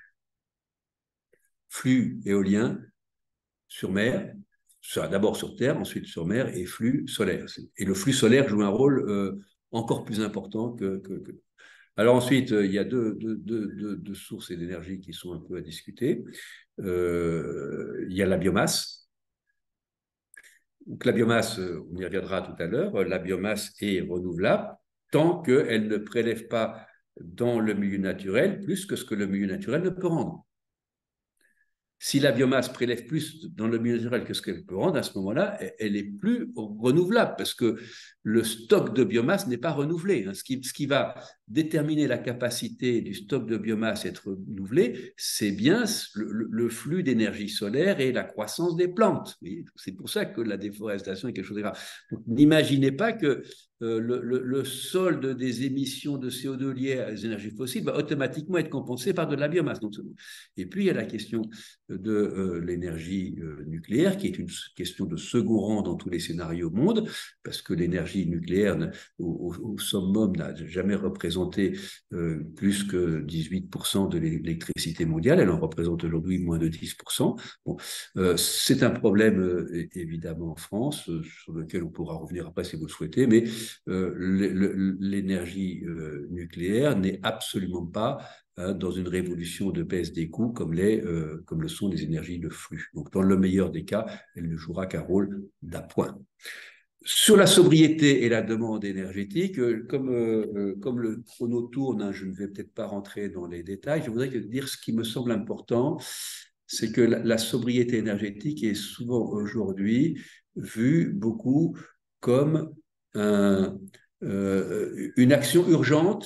Flux éolien sur mer, d'abord sur terre, ensuite sur mer, et flux solaire. Et le flux solaire joue un rôle encore plus important que alors ensuite, il y a deux sources d'énergie qui sont un peu à discuter. Il y a la biomasse. Donc la biomasse, on y reviendra tout à l'heure, la biomasse est renouvelable tant qu'elle ne prélève pas dans le milieu naturel plus que ce que le milieu naturel ne peut rendre. Si la biomasse prélève plus dans le milieu naturel que ce qu'elle peut rendre, à ce moment-là, elle est plus renouvelable parce que le stock de biomasse n'est pas renouvelé. Ce qui va déterminer la capacité du stock de biomasse à être renouvelé, c'est bien le flux d'énergie solaire et la croissance des plantes. C'est pour ça que la déforestation est quelque chose de grave. N'imaginez pas que le solde des émissions de CO2 liées à les énergies fossiles va automatiquement être compensé par de la biomasse. Et puis, il y a la question de l'énergie nucléaire, qui est une question de second rang dans tous les scénarios au monde, parce que l'énergie nucléaire, au summum, n'a jamais représenté plus que 18% de l'électricité mondiale. Elle en représente aujourd'hui moins de 10%. Bon, c'est un problème, évidemment, en France, sur lequel on pourra revenir après si vous le souhaitez, mais l'énergie nucléaire n'est absolument pas dans une révolution de baisse des coûts comme le sont les énergies de flux. Donc, dans le meilleur des cas, elle ne jouera qu'un rôle d'appoint. Sur la sobriété et la demande énergétique, comme le chrono tourne, hein, je ne vais peut-être pas rentrer dans les détails, je voudrais dire ce qui me semble important, c'est que la sobriété énergétique est souvent aujourd'hui vue beaucoup comme une action urgente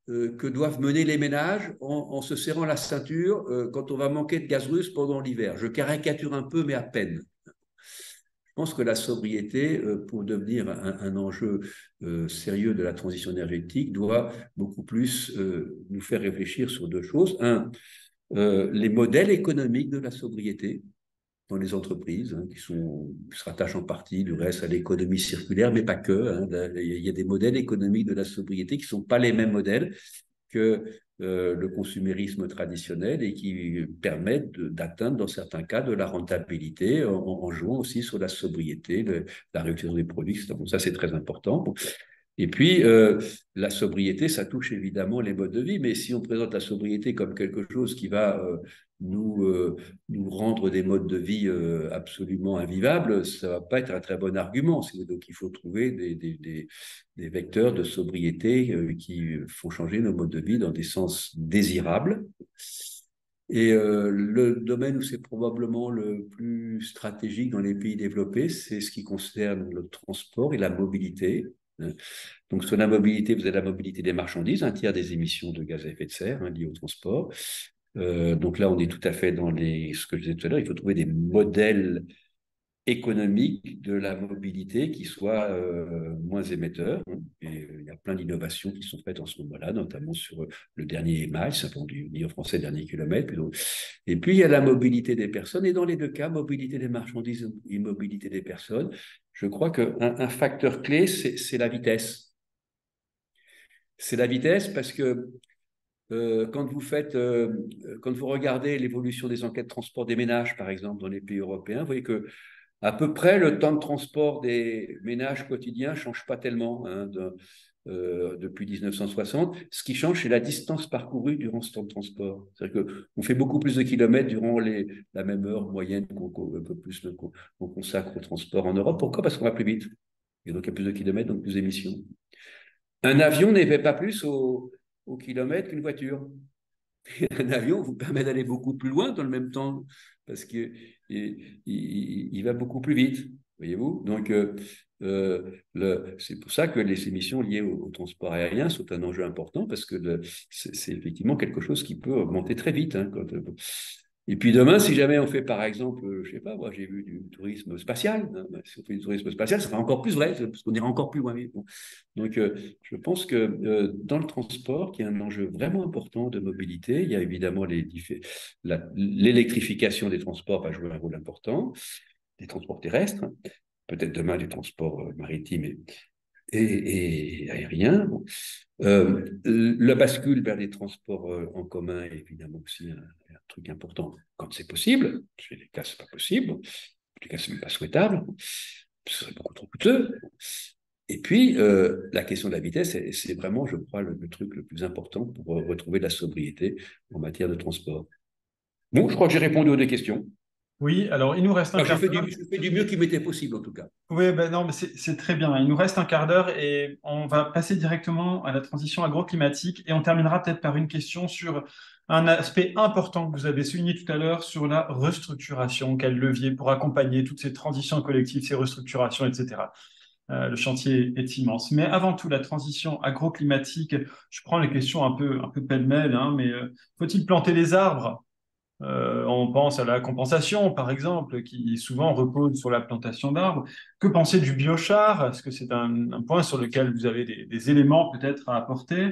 que doivent mener les ménages en se serrant la ceinture quand on va manquer de gaz russe pendant l'hiver. Je caricature un peu, mais à peine. Je pense que la sobriété, pour devenir un enjeu sérieux de la transition énergétique, doit beaucoup plus nous faire réfléchir sur deux choses. Un, les modèles économiques de la sobriété dans les entreprises, hein, qui se rattachent en partie du reste à l'économie circulaire, mais pas que. Hein. Il y a des modèles économiques de la sobriété qui ne sont pas les mêmes modèles que le consumérisme traditionnel et qui permettent d'atteindre, dans certains cas, de la rentabilité en jouant aussi sur la sobriété, la réutilisation des produits, etc. Donc ça, c'est très important. Et puis, la sobriété, ça touche évidemment les modes de vie, mais si on présente la sobriété comme quelque chose qui va nous rendre des modes de vie absolument invivables, ça ne va pas être un très bon argument. Donc, il faut trouver des vecteurs de sobriété qui font changer nos modes de vie dans des sens désirables. Et le domaine où c'est probablement le plus stratégique dans les pays développés, c'est ce qui concerne le transport et la mobilité. Donc, sur la mobilité, vous avez la mobilité des marchandises, un tiers des émissions de gaz à effet de serre liées au transport. Donc là, on est tout à fait dans ce que je disais tout à l'heure, il faut trouver des modèles économiques de la mobilité qui soient moins émetteurs. Et il y a plein d'innovations qui sont faites en ce moment-là, notamment sur le dernier mile, ça dit en français dernier kilomètre. Et puis, il y a la mobilité des personnes, et dans les deux cas, mobilité des marchandises et mobilité des personnes, je crois qu'un facteur clé, c'est la vitesse. C'est la vitesse parce que quand vous regardez l'évolution des enquêtes de transport des ménages, par exemple, dans les pays européens, vous voyez que à peu près le temps de transport des ménages quotidiens ne change pas tellement depuis 1960. Ce qui change, c'est la distance parcourue durant ce temps de transport. C'est-à-dire qu'on fait beaucoup plus de kilomètres durant la même heure moyenne un peu plus qu'on consacre au transport en Europe. Pourquoi? Parce qu'on va plus vite. Et donc, il y a plus de kilomètres, donc plus d'émissions. Un avion n'émet pas plus au kilomètre qu'une voiture. Un avion vous permet d'aller beaucoup plus loin dans le même temps parce qu'il il va beaucoup plus vite, voyez-vous. Donc, c'est pour ça que les émissions liées au transport aérien sont un enjeu important parce que c'est effectivement quelque chose qui peut augmenter très vite. Hein, et puis demain, si jamais on fait par exemple, je ne sais pas, moi j'ai vu du tourisme spatial, hein, si on fait du tourisme spatial, ça sera encore plus vrai, parce qu'on ira encore plus loin. Bon. Donc je pense que dans le transport, qui est un enjeu vraiment important de mobilité, il y a évidemment l'électrification des transports va jouer un rôle important, des transports terrestres, hein, peut-être demain des transports maritimes et aériens. Bon. La bascule vers les transports en commun est évidemment aussi un truc important quand c'est possible. Dans les cas, c'est pas possible. Dans les cas, c'est même pas souhaitable. Ce serait beaucoup trop coûteux. Et puis, la question de la vitesse, c'est vraiment, je crois, le truc le plus important pour retrouver de la sobriété en matière de transport. Bon, je crois que j'ai répondu aux deux questions. Oui, alors il nous reste un quart d'heure. Je fais du mieux qui m'était possible, en tout cas. Oui, ben non, mais c'est très bien. Il nous reste un quart d'heure et on va passer directement à la transition agroclimatique et on terminera peut-être par une question sur un aspect important que vous avez souligné tout à l'heure sur la restructuration, quel levier pour accompagner toutes ces transitions collectives, ces restructurations, etc. Le chantier est immense. Mais avant tout, la transition agroclimatique, je prends les questions un peu pêle-mêle, hein, mais faut-il planter des arbres? On pense à la compensation, par exemple, qui souvent repose sur la plantation d'arbres. Que penser du biochar? Est-ce que c'est un point sur lequel vous avez des éléments peut-être à apporter?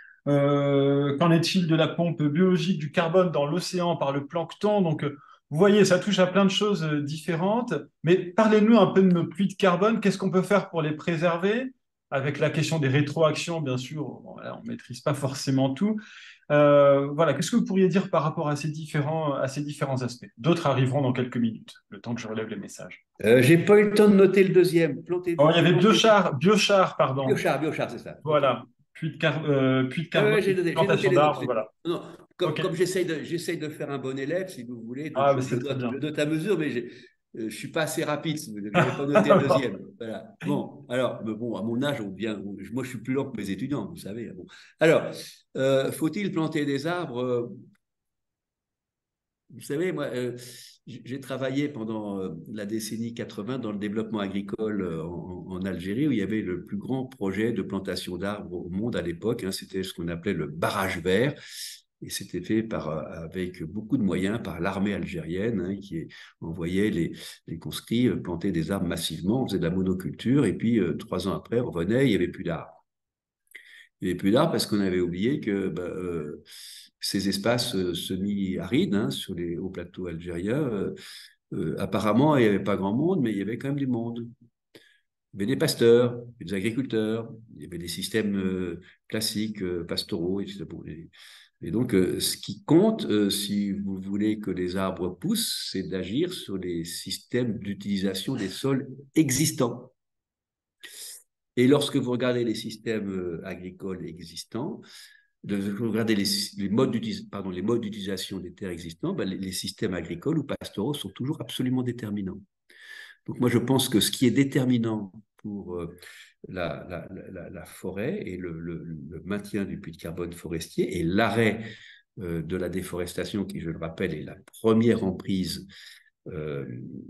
Qu'en est-il de la pompe biologique du carbone dans l'océan par le plancton? Donc, vous voyez, ça touche à plein de choses différentes. Mais parlez-nous un peu de nos puits de carbone. Qu'est-ce qu'on peut faire pour les préserver? Avec la question des rétroactions, bien sûr, bon, voilà, on ne maîtrise pas forcément tout. Voilà, qu'est-ce que vous pourriez dire par rapport à ces différents aspects? D'autres arriveront dans quelques minutes, le temps que je relève les messages. J'ai pas eu le temps de noter le deuxième. Oh, il y avait biochar, pardon. Biochar, c'est ça. Voilà, Okay. puits de carbone, j'ai noté plantation les d'arbres, notes. voilà. Non, Okay. comme j'essaye de faire un bon élève, si vous voulez, donc Ah, mais c'est très bien. je note à mesure, mais je ne suis pas assez rapide, je n'avais pas noté le deuxième. Voilà. Bon, alors, mais bon, à mon âge, moi je suis plus lent que mes étudiants, vous savez. Bon. Alors, faut-il planter des arbres? Vous savez, moi, j'ai travaillé pendant la décennie 80 dans le développement agricole en Algérie, où il y avait le plus grand projet de plantation d'arbres au monde à l'époque. Hein, c'était ce qu'on appelait le barrage vert. Et c'était fait avec beaucoup de moyens par l'armée algérienne, hein, qui envoyait les conscrits planter des arbres massivement. On faisait de la monoculture. Et puis, 3 ans après, on revenait, il n'y avait plus d'arbres. Il n'y avait plus d'arbres parce qu'on avait oublié que ces espaces semi-arides, hein, sur les hauts plateaux algériens, apparemment, il n'y avait pas grand monde, mais il y avait quand même du monde. Il y avait des pasteurs, des agriculteurs, il y avait des systèmes classiques, pastoraux, etc. Bon, et donc, ce qui compte, si vous voulez que les arbres poussent, c'est d'agir sur les systèmes d'utilisation des sols existants. Et lorsque vous regardez les systèmes agricoles existants, vous regardez les modes d'utilisation des terres existantes, ben, les systèmes agricoles ou pastoraux sont toujours absolument déterminants. Donc moi, je pense que ce qui est déterminant pour la forêt et le maintien du puits de carbone forestier et l'arrêt de la déforestation, qui, je le rappelle, est la première emprise euh,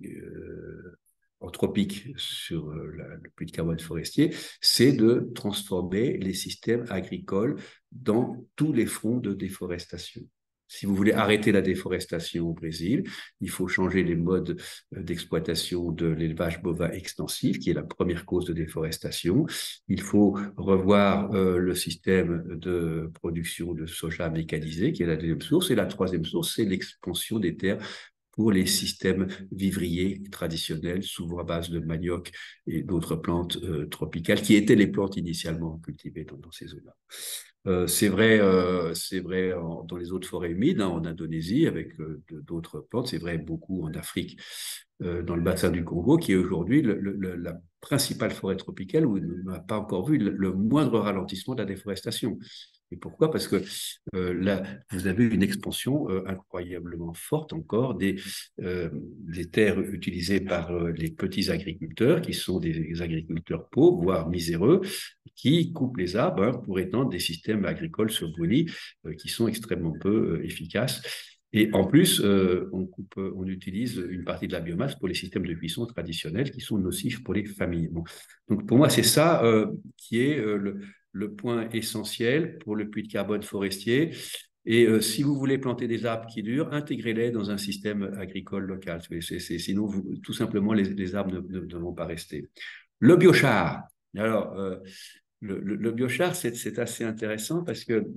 anthropique sur le puits de carbone forestier, c'est de transformer les systèmes agricoles dans tous les fronts de déforestation. Si vous voulez arrêter la déforestation au Brésil, il faut changer les modes d'exploitation de l'élevage bovin extensif, qui est la première cause de déforestation. Il faut revoir le système de production de soja mécanisé, qui est la deuxième source. Et la troisième source, c'est l'expansion des terres pour les systèmes vivriers traditionnels, souvent à base de manioc et d'autres plantes tropicales, qui étaient les plantes initialement cultivées dans ces zones-là. C'est vrai dans les autres forêts humides, hein, en Indonésie, avec d'autres plantes. C'est vrai beaucoup en Afrique, dans le bassin du Congo, qui est aujourd'hui la principale forêt tropicale où on n'a pas encore vu le moindre ralentissement de la déforestation. Et pourquoi? Parce que là, vous avez une expansion incroyablement forte encore des terres utilisées par les petits agriculteurs, qui sont des agriculteurs pauvres, voire miséreux, qui coupent les arbres, hein, pour étendre des systèmes agricoles sur brûlis qui sont extrêmement peu efficaces. Et en plus, on utilise une partie de la biomasse pour les systèmes de cuisson traditionnels qui sont nocifs pour les familles. Bon. Donc pour moi, c'est ça qui est le point essentiel pour le puits de carbone forestier. Et si vous voulez planter des arbres qui durent, intégrez-les dans un système agricole local. Sinon, tout simplement, les arbres ne vont pas rester. Le biochar. Alors, le biochar, c'est assez intéressant parce que,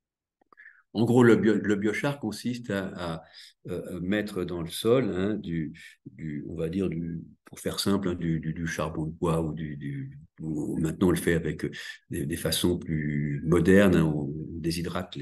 en gros, le biochar consiste à mettre dans le sol, hein, on va dire, pour faire simple, hein, du charbon de bois ou maintenant on le fait avec des façons plus modernes, hein, on déshydrate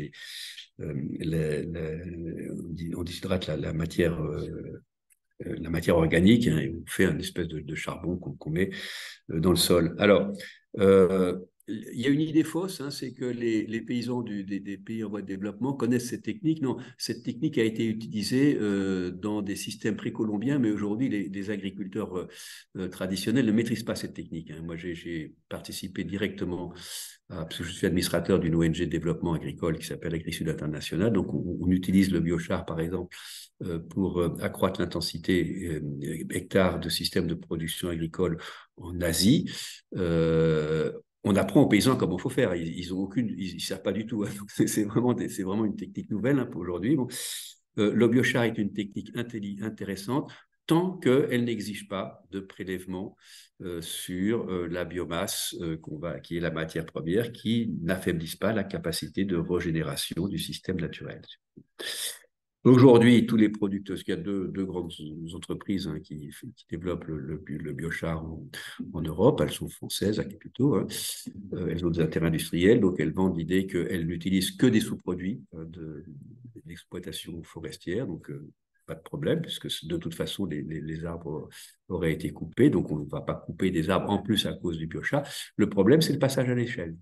on déshydrate la matière. La matière organique, hein, et on fait un espèce de charbon qu'on met dans le sol. Alors, il y a une idée fausse, hein, c'est que les paysans des pays en voie de développement connaissent cette technique. Non, cette technique a été utilisée dans des systèmes précolombiens, mais aujourd'hui, les agriculteurs traditionnels ne maîtrisent pas cette technique. Hein. Moi, j'ai participé directement, parce que je suis administrateur d'une ONG de développement agricole qui s'appelle AgriSud International. Donc, on utilise le biochar, par exemple, pour accroître l'intensité hectare de systèmes de production agricole en Asie. On apprend aux paysans comment il faut faire. Ils savent pas du tout. Hein. C'est vraiment une technique nouvelle, hein, pour aujourd'hui. Bon. Le biochar est une technique intéressante tant qu'elle n'exige pas de prélèvement sur la biomasse qui est la matière première, qui n'affaiblisse pas la capacité de régénération du système naturel. Aujourd'hui, tous les producteurs, parce qu'il y a deux grandes entreprises, hein, qui développent le biochar en Europe, elles sont françaises, à Caputo, hein. Elles ont des intérêts industriels, donc elles vendent l'idée qu'elles n'utilisent que des sous-produits de l'exploitation forestière, donc pas de problème, puisque de toute façon, les arbres auraient été coupés, donc on ne va pas couper des arbres en plus à cause du biochar. Le problème, c'est le passage à l'échelle.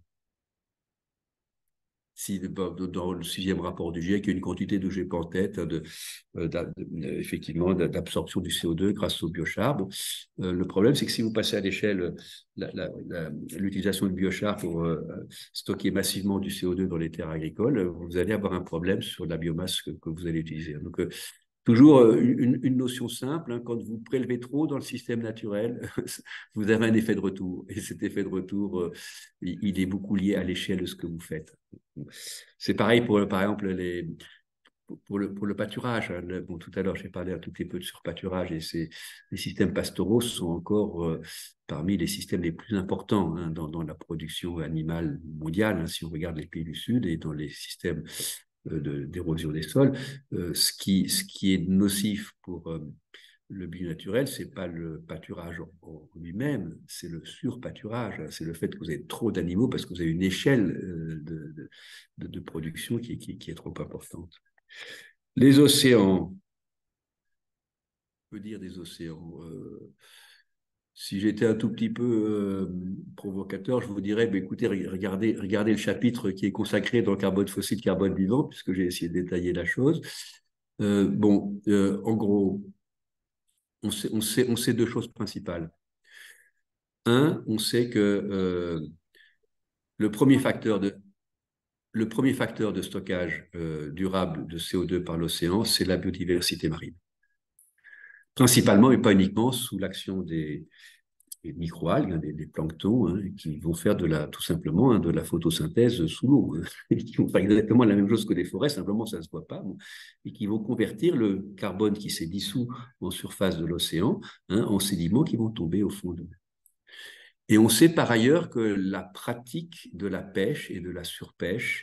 Dans le 6e rapport du GIEC, il y a une quantité de GEP en tête, effectivement, d'absorption du CO2 grâce au biochar. Bon, le problème, c'est que si vous passez à l'échelle l'utilisation du biochar pour stocker massivement du CO2 dans les terres agricoles, vous allez avoir un problème sur la biomasse que vous allez utiliser. Donc, Toujours une notion simple, hein, quand vous prélevez trop dans le système naturel, vous avez un effet de retour. Et cet effet de retour, il est beaucoup lié à l'échelle de ce que vous faites. C'est pareil pour, par exemple, pour le pâturage. Bon, tout à l'heure, j'ai parlé un tout petit peu de surpâturage et les systèmes pastoraux sont encore parmi les systèmes les plus importants, hein, dans la production animale mondiale, hein, si on regarde les pays du Sud et dans les systèmes d'érosion des sols. Ce qui est nocif pour le milieu naturel, ce n'est pas le pâturage en lui-même, c'est le surpâturage. C'est le fait que vous avez trop d'animaux parce que vous avez une échelle de production qui est trop importante. Les océans, on peut dire des océans. Si j'étais un tout petit peu provocateur, je vous dirais, bah, écoutez, regardez le chapitre qui est consacré dans le carbone fossile, carbone vivant, puisque j'ai essayé de détailler la chose. En gros, on sait deux choses principales. Un, on sait que le premier facteur de stockage durable de CO2 par l'océan, c'est la biodiversité marine. Principalement, mais pas uniquement, sous l'action des microalgues, hein, des planctons, hein, qui vont faire tout simplement de la photosynthèse sous l'eau, hein, et qui vont faire exactement la même chose que les forêts, simplement ça ne se voit pas, bon, et qui vont convertir le carbone qui s'est dissous en surface de l'océan, hein, en sédiments qui vont tomber au fond de l'eau. Et on sait par ailleurs que la pratique de la pêche et de la surpêche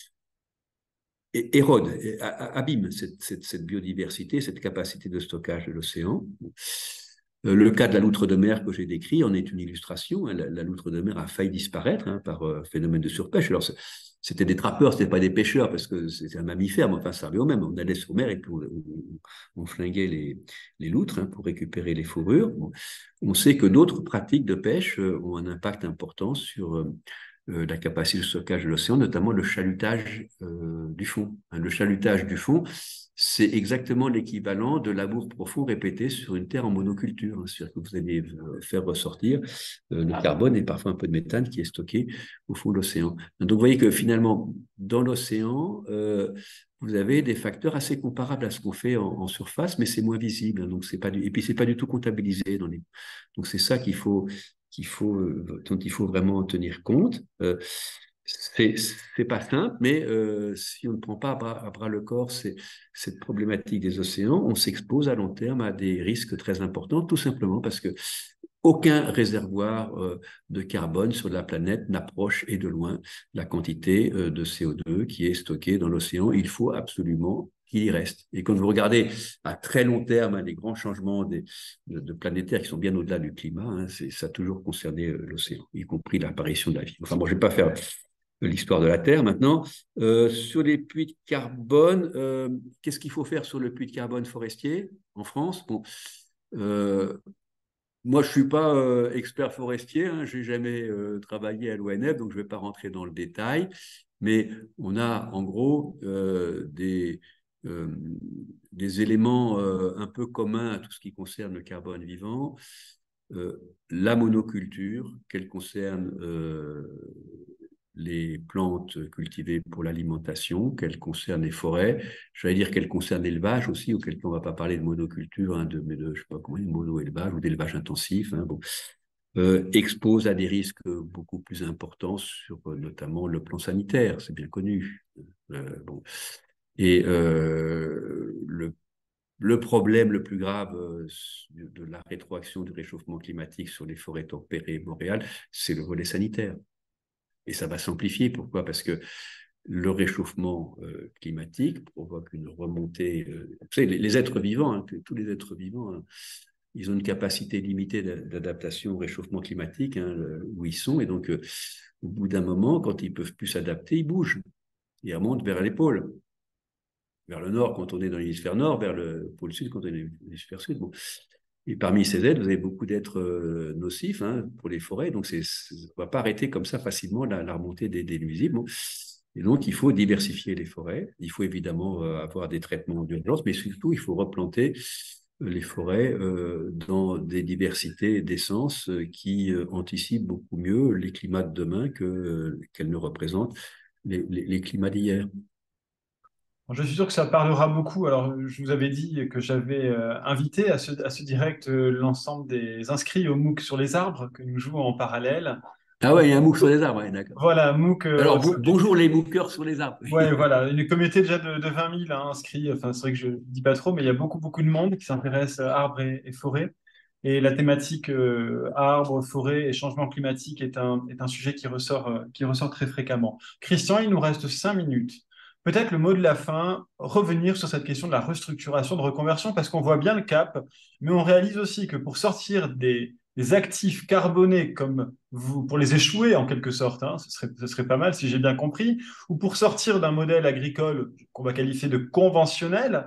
érode, abîme cette biodiversité, cette capacité de stockage de l'océan. Le cas de la loutre de mer que j'ai décrit en est une illustration. La loutre de mer a failli disparaître, hein, par phénomène de surpêche. Alors, c'était des trappeurs, ce n'était pas des pêcheurs, parce que c'était un mammifère, mais enfin, ça revient au même. On allait sur mer et puis on flinguait les loutres, hein, pour récupérer les fourrures. Bon. On sait que d'autres pratiques de pêche ont un impact important sur la capacité de stockage de l'océan, notamment le chalutage du fond. Hein, le chalutage du fond, c'est exactement l'équivalent de labour profond répété sur une terre en monoculture. Hein, c'est-à-dire que vous allez faire ressortir le carbone et parfois un peu de méthane qui est stocké au fond de l'océan. Donc vous voyez que finalement, dans l'océan, vous avez des facteurs assez comparables à ce qu'on fait en surface, mais c'est moins visible. Hein, donc et puis c'est pas du tout comptabilisé donc c'est ça dont il faut vraiment tenir compte. C'est pas simple, mais si on ne prend pas à bras le corps cette problématique des océans, on s'expose à long terme à des risques très importants, tout simplement parce que aucun réservoir de carbone sur la planète n'approche et de loin la quantité de CO2 qui est stockée dans l'océan. Il faut absolument qu'il y reste. Et quand vous regardez à très long terme, hein, les grands changements de planétaires qui sont bien au-delà du climat, hein, ça a toujours concerné l'océan, y compris l'apparition de la vie. Enfin bon, je ne vais pas faire l'histoire de la Terre maintenant. Sur les puits de carbone, qu'est-ce qu'il faut faire sur le puits de carbone forestier en France? Bon, moi, je ne suis pas expert forestier, hein, je n'ai jamais travaillé à l'ONF, donc je ne vais pas rentrer dans le détail, mais on a en gros des éléments un peu communs à tout ce qui concerne le carbone vivant. La monoculture, qu'elle concerne les plantes cultivées pour l'alimentation, qu'elles concernent les forêts, j'allais dire qu'elles concernent l'élevage aussi, auquel cas on ne va pas parler de monoculture, hein, je sais pas comment, mono-élevage ou d'élevage intensif, hein, bon, expose à des risques beaucoup plus importants sur notamment le plan sanitaire, c'est bien connu. Bon. Et le problème le plus grave de la rétroaction du réchauffement climatique sur les forêts tempérées boréales, c'est le volet sanitaire. Et ça va s'amplifier. Pourquoi? Parce que le réchauffement climatique provoque une remontée. Vous savez, les êtres vivants, hein, tous les êtres vivants, hein, ils ont une capacité limitée d'adaptation au réchauffement climatique, hein, où ils sont. Et donc, au bout d'un moment, quand ils ne peuvent plus s'adapter, ils bougent. Ils remontent vers les pôles. Vers le nord quand on est dans l'hémisphère nord, vers le pôle sud quand on est dans l'hémisphère sud. Bon. Et parmi ces êtres, vous avez beaucoup d'êtres nocifs, hein, pour les forêts, donc on ne va pas arrêter comme ça facilement la remontée des nuisibles. Bon. Et donc, il faut diversifier les forêts, il faut évidemment avoir des traitements d'urgence, mais surtout, il faut replanter les forêts dans des diversités d'essences qui anticipent beaucoup mieux les climats de demain qu'elles ne représentent les climats d'hier. Je suis sûr que ça parlera beaucoup. Alors, je vous avais dit que j'avais invité à ce direct l'ensemble des inscrits au MOOC sur les arbres que nous jouons en parallèle. Ah ouais, il y a un MOOC sur les arbres, ouais, d'accord. Voilà, MOOC. Alors, bonjour les MOOCers sur les arbres. Ouais, voilà, une communauté déjà de 20 000 hein, inscrits. Enfin, c'est vrai que je ne dis pas trop, mais il y a beaucoup de monde qui s'intéresse à arbres et forêts. Et la thématique arbres, forêts et changement climatique est un sujet qui ressort très fréquemment. Christian, il nous reste 5 minutes. Peut-être le mot de la fin, revenir sur cette question de la restructuration, de reconversion, parce qu'on voit bien le cap, mais on réalise aussi que pour sortir des actifs carbonés comme vous, pour les échouer en quelque sorte, hein, ce serait pas mal si j'ai bien compris, ou pour sortir d'un modèle agricole qu'on va qualifier de conventionnel,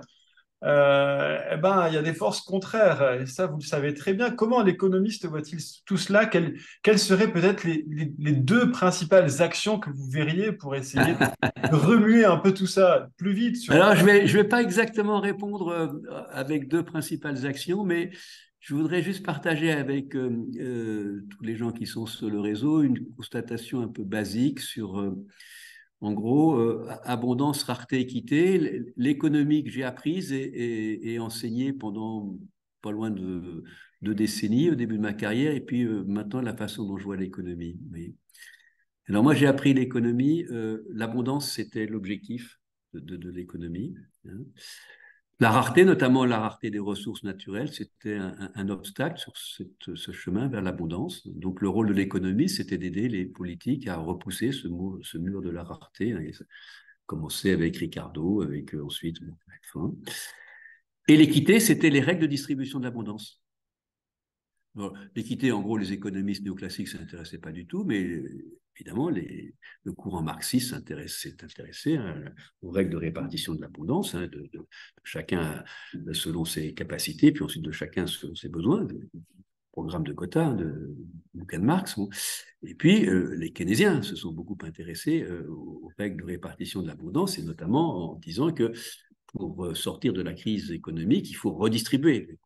eh ben, il y a des forces contraires. Et ça, vous le savez très bien. Comment l'économiste voit-il tout cela? Quelles seraient peut-être les deux principales actions que vous verriez pour essayer de remuer un peu tout ça plus vite Alors, je vais pas exactement répondre avec deux principales actions, mais je voudrais juste partager avec tous les gens qui sont sur le réseau une constatation un peu basique sur, en gros, abondance, rareté, équité. L'économie que j'ai apprise et enseignée pendant pas loin de 2 décennies au début de ma carrière, et puis maintenant la façon dont je vois l'économie. Oui. Alors moi, j'ai appris l'économie. L'abondance, c'était l'objectif de l'économie. Hein. La rareté, notamment la rareté des ressources naturelles, c'était un obstacle sur ce chemin vers l'abondance. Donc le rôle de l'économie, c'était d'aider les politiques à repousser ce mur de la rareté. Hein. Et ça a commencé avec Ricardo, avec ensuite enfin. Et l'équité, c'était les règles de distribution de l'abondance. L'équité, en gros, les économistes néoclassiques ne s'intéressaient pas du tout, mais évidemment, le courant marxiste s'est intéressé aux règles de répartition de l'abondance, hein, de chacun selon ses capacités, puis ensuite de chacun selon ses besoins, le programme de quotas de Karl Marx. Bon. Et puis, les keynésiens se sont beaucoup intéressés aux règles de répartition de l'abondance, et notamment en disant que pour sortir de la crise économique, il faut redistribuer.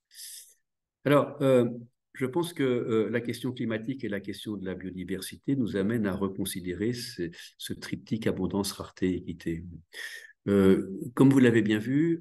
Alors, je pense que la question climatique et la question de la biodiversité nous amènent à reconsidérer ce triptyque abondance, rareté, équité. Comme vous l'avez bien vu,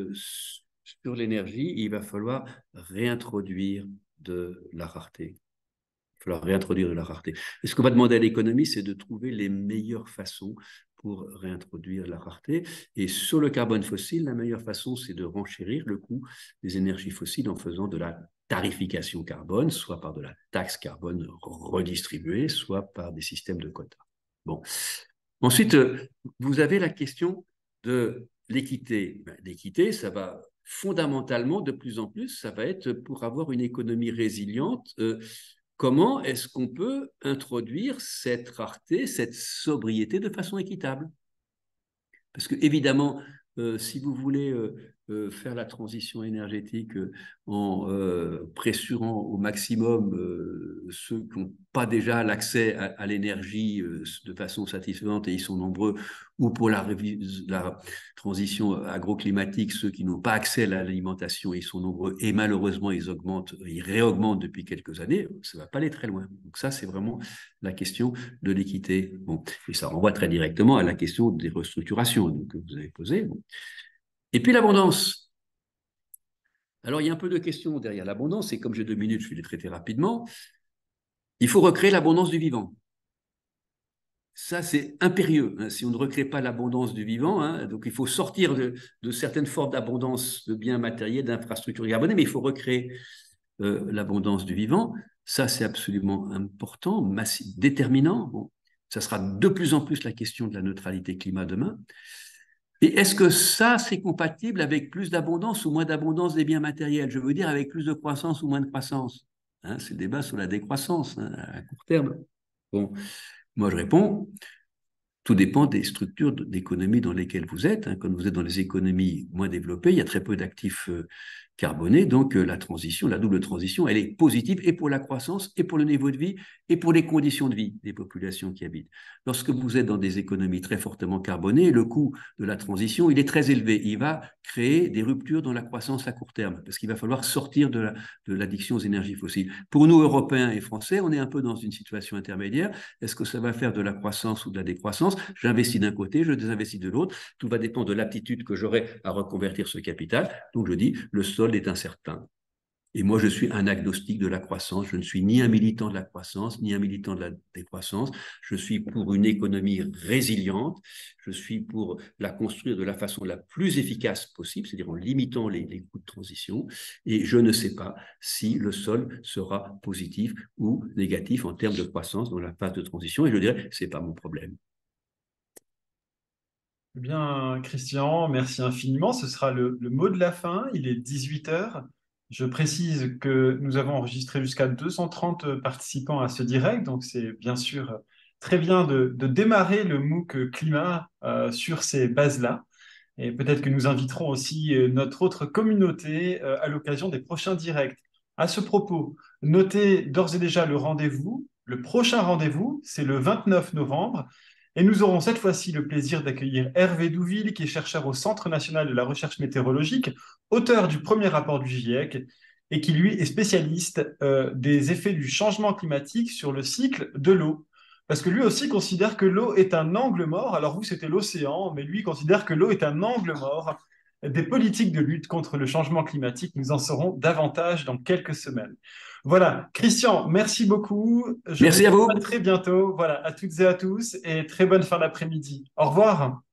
sur l'énergie, il va falloir réintroduire de la rareté. Il va falloir réintroduire de la rareté. Et ce qu'on va demander à l'économie, c'est de trouver les meilleures façons pour réintroduire la rareté. Et sur le carbone fossile, la meilleure façon, c'est de renchérir le coût des énergies fossiles en faisant de la tarification carbone, soit par de la taxe carbone redistribuée, soit par des systèmes de quotas. Bon. Ensuite, vous avez la question de l'équité. L'équité, ça va fondamentalement, de plus en plus, ça va être pour avoir une économie résiliente. Comment est-ce qu'on peut introduire cette rareté, cette sobriété de façon équitable? Parce que, évidemment, si vous voulez faire la transition énergétique en pressurant au maximum ceux qui n'ont pas déjà l'accès à l'énergie de façon satisfaisante, et ils sont nombreux, ou pour la transition agroclimatique, ceux qui n'ont pas accès à l'alimentation, ils sont nombreux, et malheureusement, ils réaugmentent depuis quelques années, ça ne va pas aller très loin. Donc ça, c'est vraiment la question de l'équité. Bon. Et ça renvoie très directement à la question des restructurations que vous avez posées. Bon. Et puis l'abondance. Alors, il y a un peu de questions derrière l'abondance, et comme j'ai 2 minutes, je vais les traiter rapidement. Il faut recréer l'abondance du vivant. Ça, c'est impérieux. Hein, si on ne recrée pas l'abondance du vivant, hein, donc il faut sortir de certaines formes d'abondance de biens matériels, d'infrastructures carbonées, mais il faut recréer l'abondance du vivant. Ça, c'est absolument important, massif, déterminant. Bon, ça sera de plus en plus la question de la neutralité climat demain. Et est-ce que ça, c'est compatible avec plus d'abondance ou moins d'abondance des biens matériels? Je veux dire, avec plus de croissance ou moins de croissance. Hein, c'est le débat sur la décroissance hein, à court terme. Bon, moi, je réponds, tout dépend des structures d'économie dans lesquelles vous êtes. Hein. Quand vous êtes dans les économies moins développées, il y a très peu d'actifs carbonés. Donc, la double transition, elle est positive et pour la croissance, et pour le niveau de vie, et pour les conditions de vie des populations qui habitent. Lorsque vous êtes dans des économies très fortement carbonées, le coût de la transition, il est très élevé. Il va créer des ruptures dans la croissance à court terme, parce qu'il va falloir sortir de l'addiction aux énergies fossiles. Pour nous, Européens et Français, on est un peu dans une situation intermédiaire. Est-ce que ça va faire de la croissance ou de la décroissance? dépense, j'investis d'un côté, je désinvestis de l'autre. Tout va dépendre de l'aptitude que j'aurai à reconvertir ce capital. Donc, je dis, le solde est incertain. Et moi, je suis un agnostique de la croissance. Je ne suis ni un militant de la croissance, ni un militant de la décroissance. Je suis pour une économie résiliente. Je suis pour la construire de la façon la plus efficace possible, c'est-à-dire en limitant les coûts de transition. Et je ne sais pas si le solde sera positif ou négatif en termes de croissance dans la phase de transition. Et je dirais, ce n'est pas mon problème. Eh bien, Christian, merci infiniment. Ce sera le mot de la fin. Il est 18 heures. Je précise que nous avons enregistré jusqu'à 230 participants à ce direct, donc c'est bien sûr très bien de démarrer le MOOC Climat sur ces bases-là. Et peut-être que nous inviterons aussi notre autre communauté à l'occasion des prochains directs. À ce propos, notez d'ores et déjà le rendez-vous. Le prochain rendez-vous, c'est le 29 novembre. Et nous aurons cette fois-ci le plaisir d'accueillir Hervé Douville, qui est chercheur au Centre national de la recherche météorologique, auteur du premier rapport du GIEC, et qui, lui, est spécialiste des effets du changement climatique sur le cycle de l'eau. Parce que lui aussi considère que l'eau est un angle mort. Alors vous, c'était l'océan, mais lui considère que l'eau est un angle mort des politiques de lutte contre le changement climatique. Nous en saurons davantage dans quelques semaines. Voilà, Christian, merci beaucoup. Merci à vous. À très bientôt. Voilà, à toutes et à tous et très bonne fin d'après-midi. Au revoir.